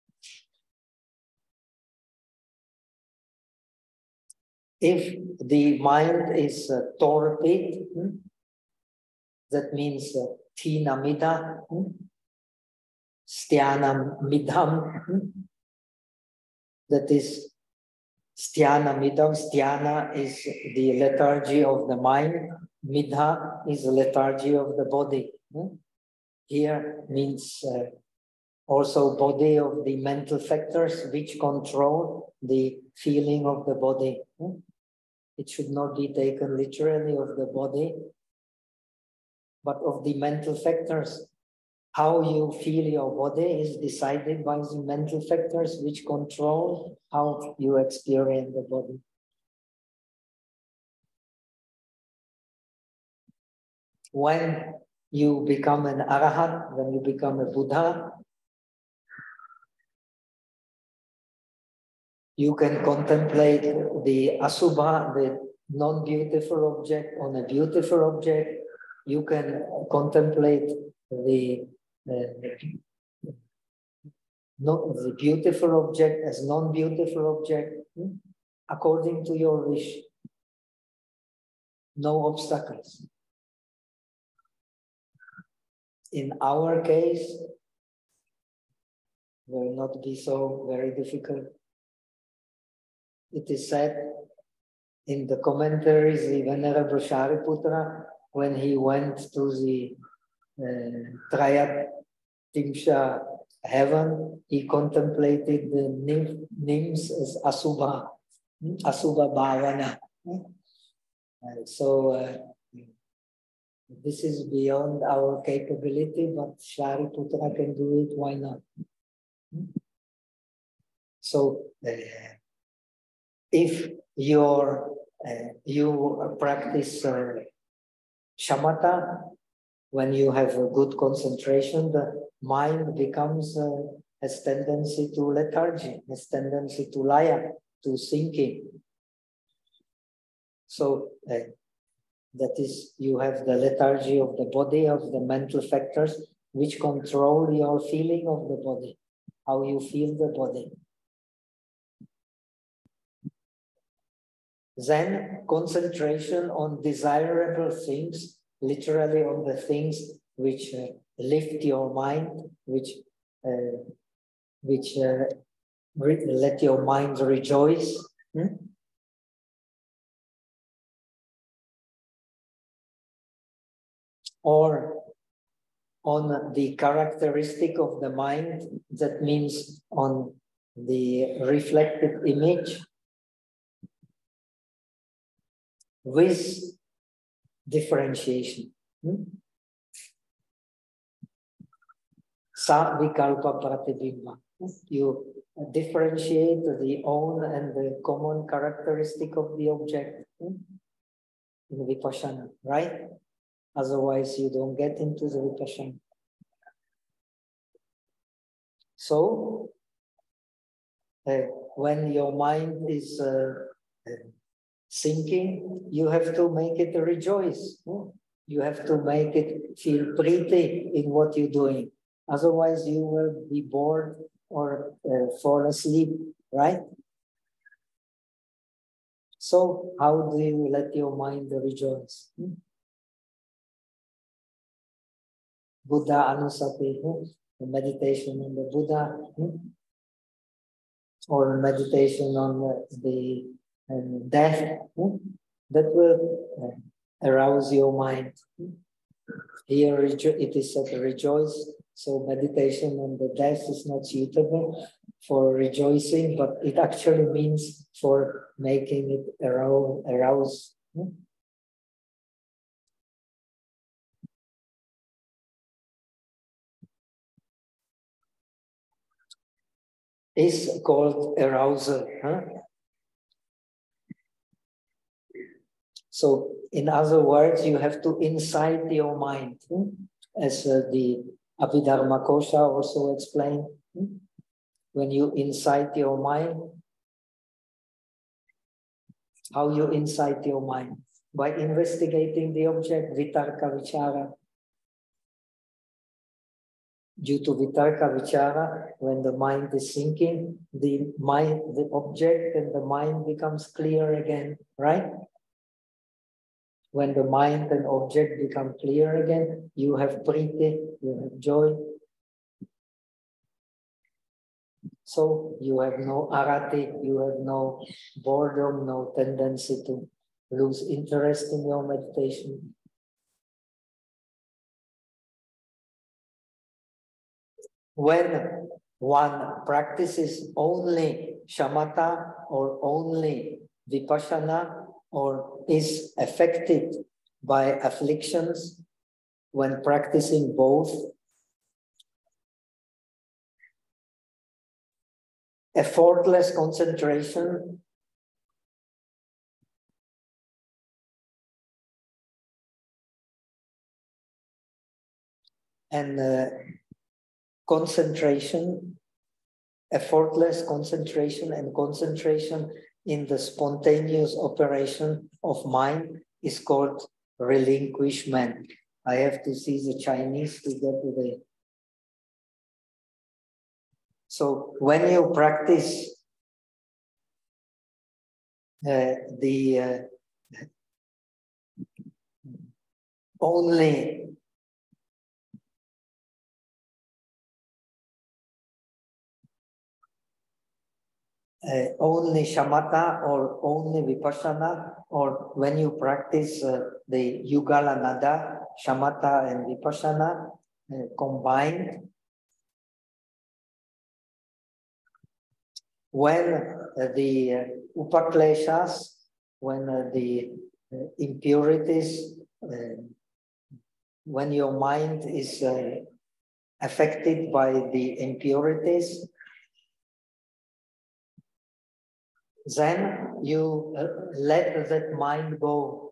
If the mind is uh, torpid, hmm, that means uh, tina mida, hmm, sthyana midham, hmm, that is sthyana midham. Sthyana is the lethargy of the mind, midha is the lethargy of the body. Hmm? Here means uh, also body of the mental factors which control the feeling of the body. Hmm? It should not be taken literally of the body, but of the mental factors. How you feel your body is decided by the mental factors which control how you experience the body. When you become an arahat, when you become a Buddha, you can contemplate the asubha, the non-beautiful object on a beautiful object. You can contemplate the, uh, no, the beautiful object as non-beautiful object, hmm? according to your wish. No obstacles. In our case, will not be so very difficult. It is said in the commentaries, the Venerable Shariputra, when he went to the uh, Trayat Timsha heaven, he contemplated the nymph, nymphs as Asubha, Asubha Bhavana. And so uh, this is beyond our capability, but Shariputra can do it, why not? So uh, if you're, uh, you practice uh, shamatha, when you have a good concentration, the mind becomes, uh, has tendency to lethargy, has tendency to laya, to sinking. So uh, that is, you have the lethargy of the body, of the mental factors, which control your feeling of the body, how you feel the body. Then concentration on desirable things, literally on the things which uh, lift your mind, which uh, which uh, let your mind rejoice. Hmm? Or on the characteristic of the mind, that means on the reflected image, with differentiation. Hmm? Sa vikalpa pratibimba. You differentiate the own and the common characteristic of the object hmm? in vipassana, right? Otherwise, you don't get into the vipassana. So, uh, when your mind is uh, sinking, you have to make it rejoice. Hmm? You have to make it feel pretty in what you're doing. Otherwise, you will be bored or uh, fall asleep, right? So, how do you let your mind rejoice? Hmm? Buddha Anusati, hmm? The meditation on the Buddha, hmm? Or meditation on the um, death, hmm? That will uh, arouse your mind. Hmm? Here it is said rejoice, so meditation on the death is not suitable for rejoicing, but it actually means for making it arouse. arouse. Hmm? Is called arousal. Huh? So, in other words, you have to incite your mind, hmm? as uh, the Abhidharmakosha also explained. Hmm? When you incite your mind, how you incite your mind? By investigating the object, vitarka vichara. Due to vitarka vichara, when the mind is sinking, the mind, the object and the mind becomes clear again, right? When the mind and object become clear again, you have priti, you have joy. So you have no arati, you have no boredom, no tendency to lose interest in your meditation. When one practices only shamatha or only vipassana or is affected by afflictions, when practicing both, effortless concentration and uh, concentration, effortless concentration and concentration in the spontaneous operation of mind is called relinquishment. I have to see the Chinese to get to the... So when you practice uh, the uh, only Uh, only shamatha or only vipassana, or when you practice uh, the yugala nada, shamatha and vipassana uh, combined, when uh, the uh, upakleshas, when uh, the uh, impurities, uh, when your mind is uh, affected by the impurities, Then you uh, let that mind go.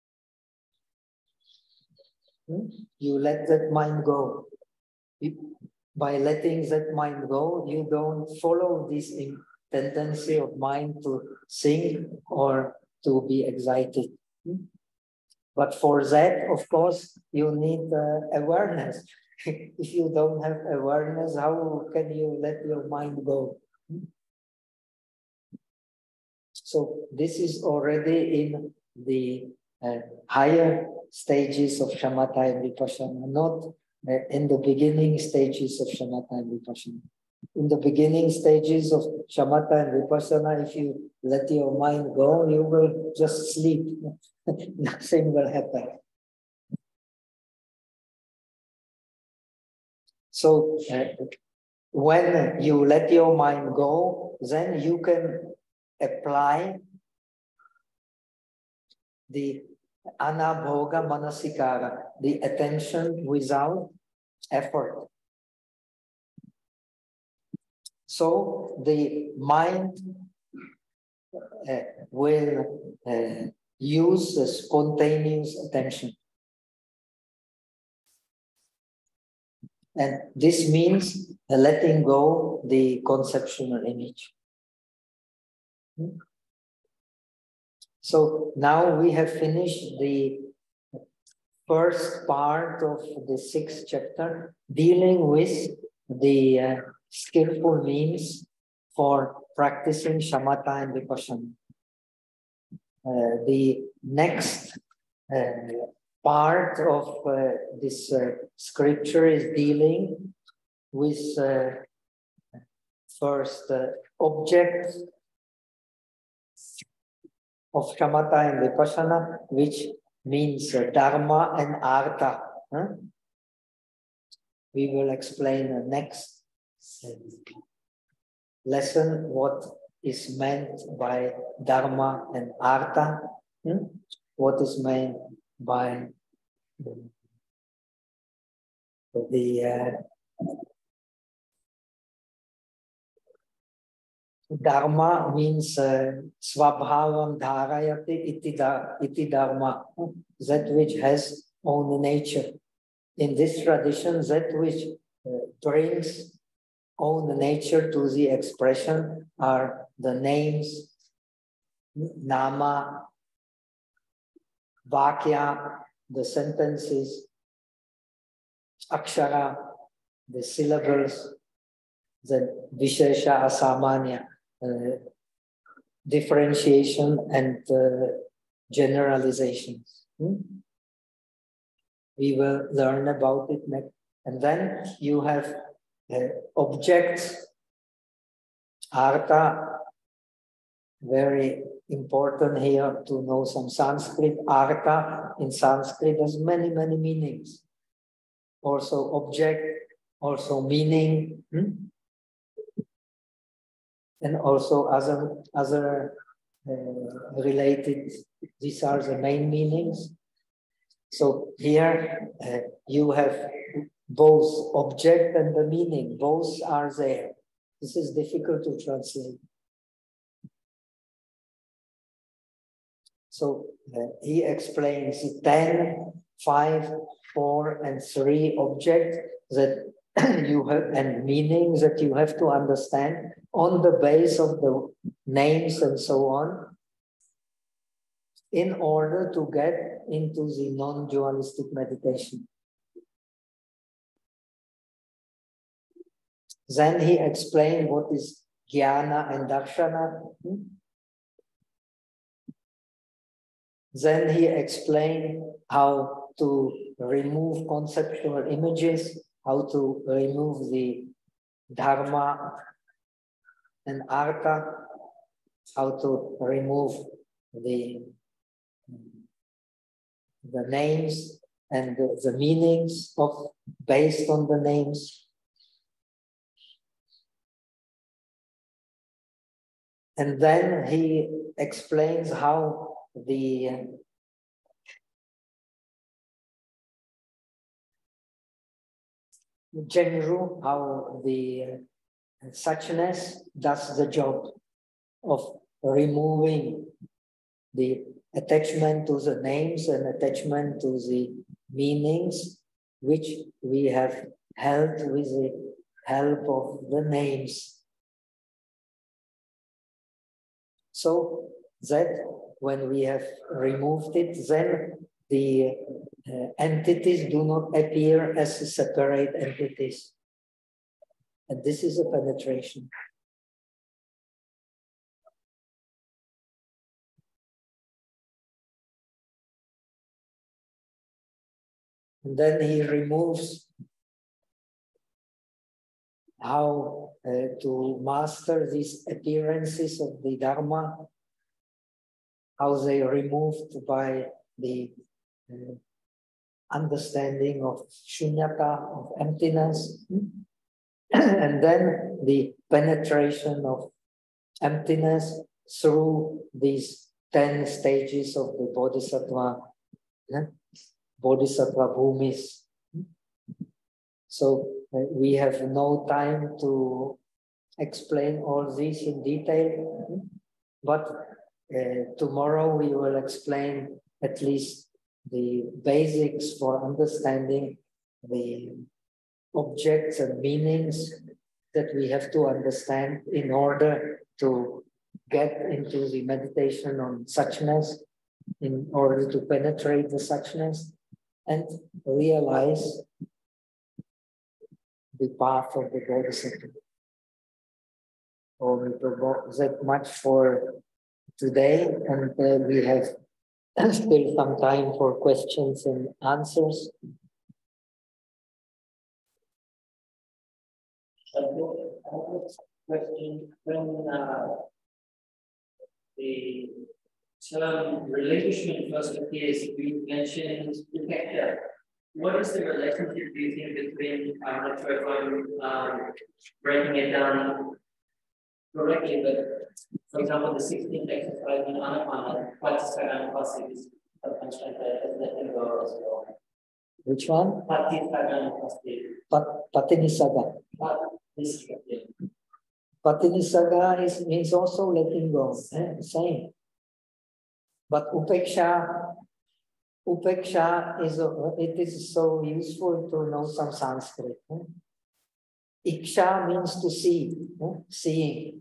Hmm? You let that mind go. By letting that mind go, you don't follow this tendency of mind to think or to be excited. But for that, of course, you need uh, awareness. If you don't have awareness, how can you let your mind go? So this is already in the uh, higher stages of shamatha and vipassana, not uh, in the beginning stages of shamatha and vipassana. In the beginning stages of shamatha and vipassana, if you let your mind go, you will just sleep. Nothing will happen. So uh, when you let your mind go, then you can apply the anabhoga manasikara, the attention without effort. So the mind uh, will uh, use the spontaneous attention. And this means uh, letting go the conceptual image. So now we have finished the first part of the sixth chapter, dealing with the uh, skillful means for practicing shamatha and vipassana. Uh, the next uh, part of uh, this uh, scripture is dealing with uh, first uh, object of shamatha and vipassana, which means uh, dharma and artha. Huh? We will explain the next lesson what is meant by dharma and artha, hmm? What is meant by the uh, dharma means uh, svabhavam dharayati iti, da, iti dharma, that which has own nature. In this tradition, that which uh, brings own nature to the expression are the names, nama, vakya, the sentences, akshara, the syllables, the vishesha asamanya, uh, differentiation and uh, generalizations. Hmm? We will learn about it next. And then you have uh, objects, artha, very important here to know some Sanskrit. Artha in Sanskrit has many, many meanings. Also object, also meaning, hmm? And also other, other uh, related, these are the main meanings. So here uh, you have both object and the meaning, both are there. This is difficult to translate. So uh, he explains ten, five, four, and three objects that you have and meanings that you have to understand on the base of the names and so on, in order to get into the non-dualistic meditation. Then he explained what is jnana and darshana. Then he explained how to remove conceptual images, how to remove the dharma and artha, how to remove the, the names and the, the meanings of based on the names. And then he explains how the Genru, how the suchness does the job of removing the attachment to the names and attachment to the meanings, which we have held with the help of the names. So that when we have removed it, then the uh, entities do not appear as separate entities. And this is a penetration. And then he removes how uh, to master these appearances of the Dharma, how they are removed by the uh, understanding of shunyata, of emptiness, and then the penetration of emptiness through these ten stages of the Bodhisattva, yeah? Bodhisattva bhumis. So uh, we have no time to explain all this in detail, but uh, tomorrow we will explain at least the basics for understanding the objects and meanings that we have to understand in order to get into the meditation on suchness, in order to penetrate the suchness and realize the path of the Bodhisattva. So that much for today, and uh, we have still some time for questions and answers. Question: when uh, the term relinquishment first appears, you mentioned upekkha. What is the relationship, do you think, between, I'm not sure if I'm um, breaking it down correctly, but for example, the sixteenth exercise in Anapana, Patisagana is a constraint as letting go as well. Which one? Patisagana Pat, Patinisaga. Patinisaga is, means also letting go, eh? Same. But upeksha, upeksha is, a, it is so useful to know some Sanskrit. Eh? Iksha means to see, eh? Seeing.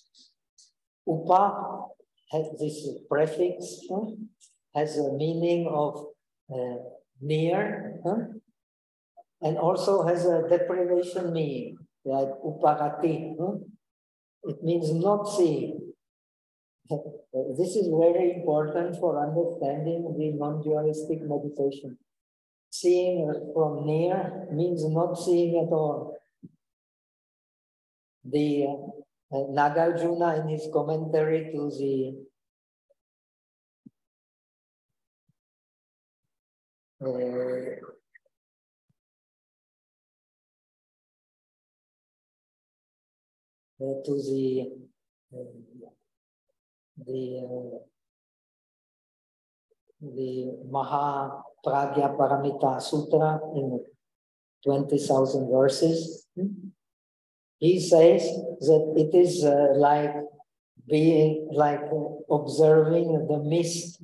Upa has this prefix, eh? Has a meaning of uh, near, eh? And also has a deprivation meaning, like uparati. Eh? It means not seeing. This is very important for understanding the non-dualistic meditation. Seeing from near means not seeing at all. The uh, Nagarjuna, in his commentary to the uh, uh, to the uh, the uh, the Maha Pragya Paramita Sutra in twenty thousand verses. He says that it is uh, like being like uh, observing the mist.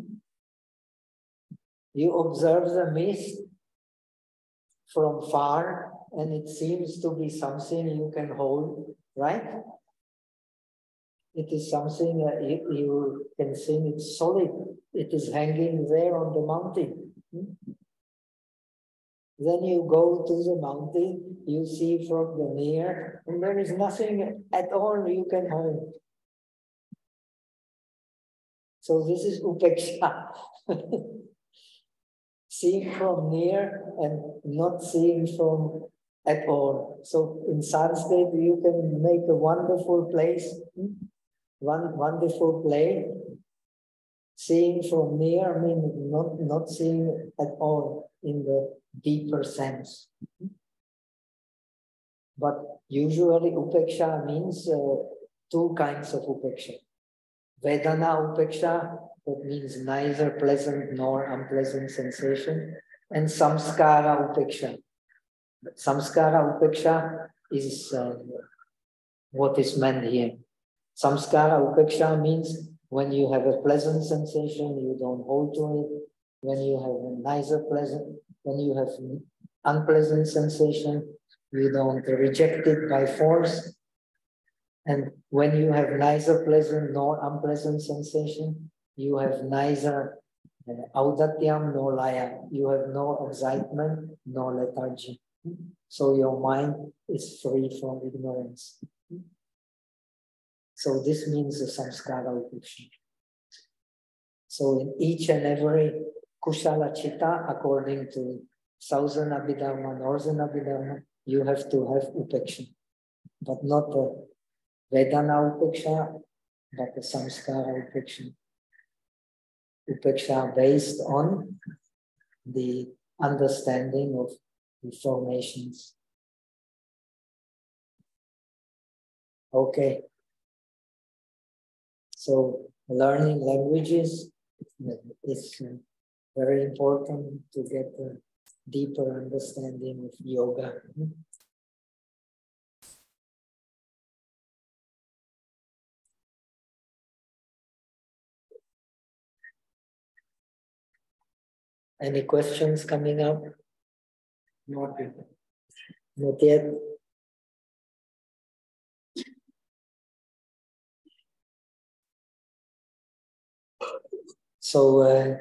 You observe the mist from far, and it seems to be something you can hold, right? It is something that you, you can see, it's solid. It is hanging there on the mountain. Then you go to the mountain, you see from the near, and there is nothing at all you can hold. So this is upeksha. Seeing from near and not seeing from at all. So in Sanskrit, you can make a wonderful place, one wonderful play. Seeing from near means not, not seeing at all in the deeper sense. But usually upeksha means uh, two kinds of upeksha. Vedana upeksha, that means neither pleasant nor unpleasant sensation, and samskara upeksha. Samskara upeksha is uh, what is meant here. Samskara upeksha means when you have a pleasant sensation, you don't hold to it. When you have a nicer pleasant, when you have unpleasant sensation, you don't reject it by force. And when you have neither pleasant nor unpleasant sensation, you have neither uh, audatyam nor laya. You have no excitement nor lethargy. So your mind is free from ignorance. So this means the samskara upeksha. So in each and every kushala chitta, according to Southern Abhidharma, Northern Abhidharma, you have to have upeksha, but not the Vedana upeksha, but the samskara upeksha. Upeksha based on the understanding of the formations. Okay. So learning languages is very important to get a deeper understanding of yoga. Any questions coming up? Not, not yet. So uh,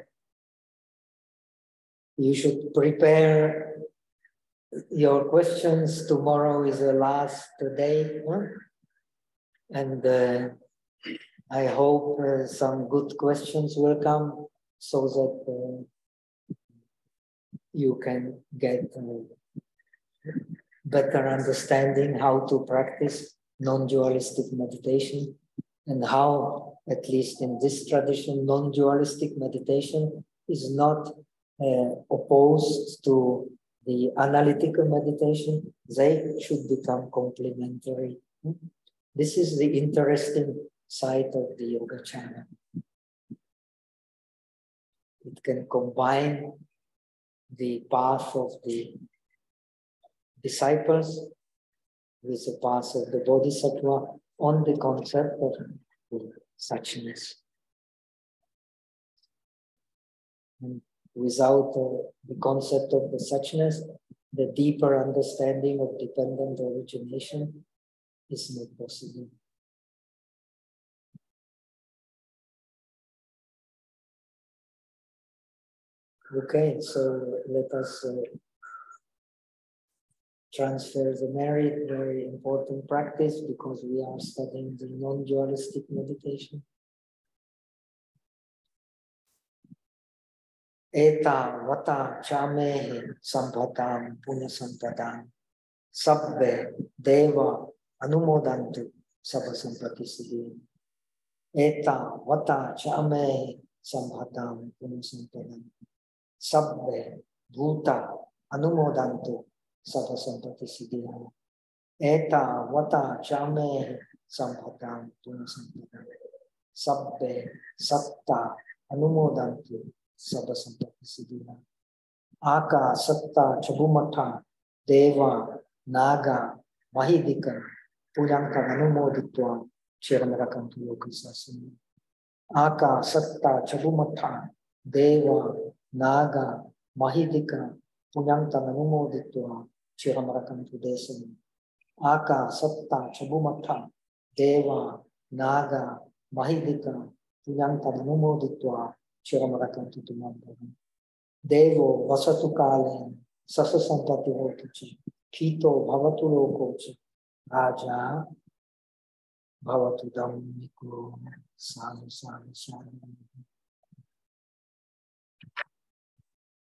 you should prepare your questions. Tomorrow is the last day. Huh? And uh, I hope uh, some good questions will come so that uh, you can get uh, better understanding how to practice non-dualistic meditation and how, at least in this tradition, non-dualistic meditation is not uh, opposed to the analytical meditation. They should become complementary. This is the interesting side of the Yogācāra. It can combine the path of the disciples with the path of the Bodhisattva on the concept of suchness. And without uh, the concept of the suchness, the deeper understanding of dependent origination is not possible. Okay, so let us uh, transfer the merit, very important practice because we are studying the non-dualistic meditation. Eta vata chamehi sambhatam punasampadam sabbe deva anumodantu sabha sampati siddhi. Eta vata chamehi sambhatam punasampadam sabbe bhuta anumodantu sabha sampati siddhi. Eta vata chamehi sambhatam punasampadam sabbe satta anumodantu sabha sampati siddhi. Aka satta chabumatha deva naga mahidika puyanka anumoditva chiramarakantu lokasasana. Aka satta chabumatha deva naga mahidika puyanka anumoditva chiramarakantu desana. Aka satta chabumatha deva naga mahidika puyanka anumoditva chiramarakantu tumambara. Devo vasatu kalen sasa sampati hotuchi kito bhavatu lokochi raja bhavatu dhammiko sadhu sadhu sadhu.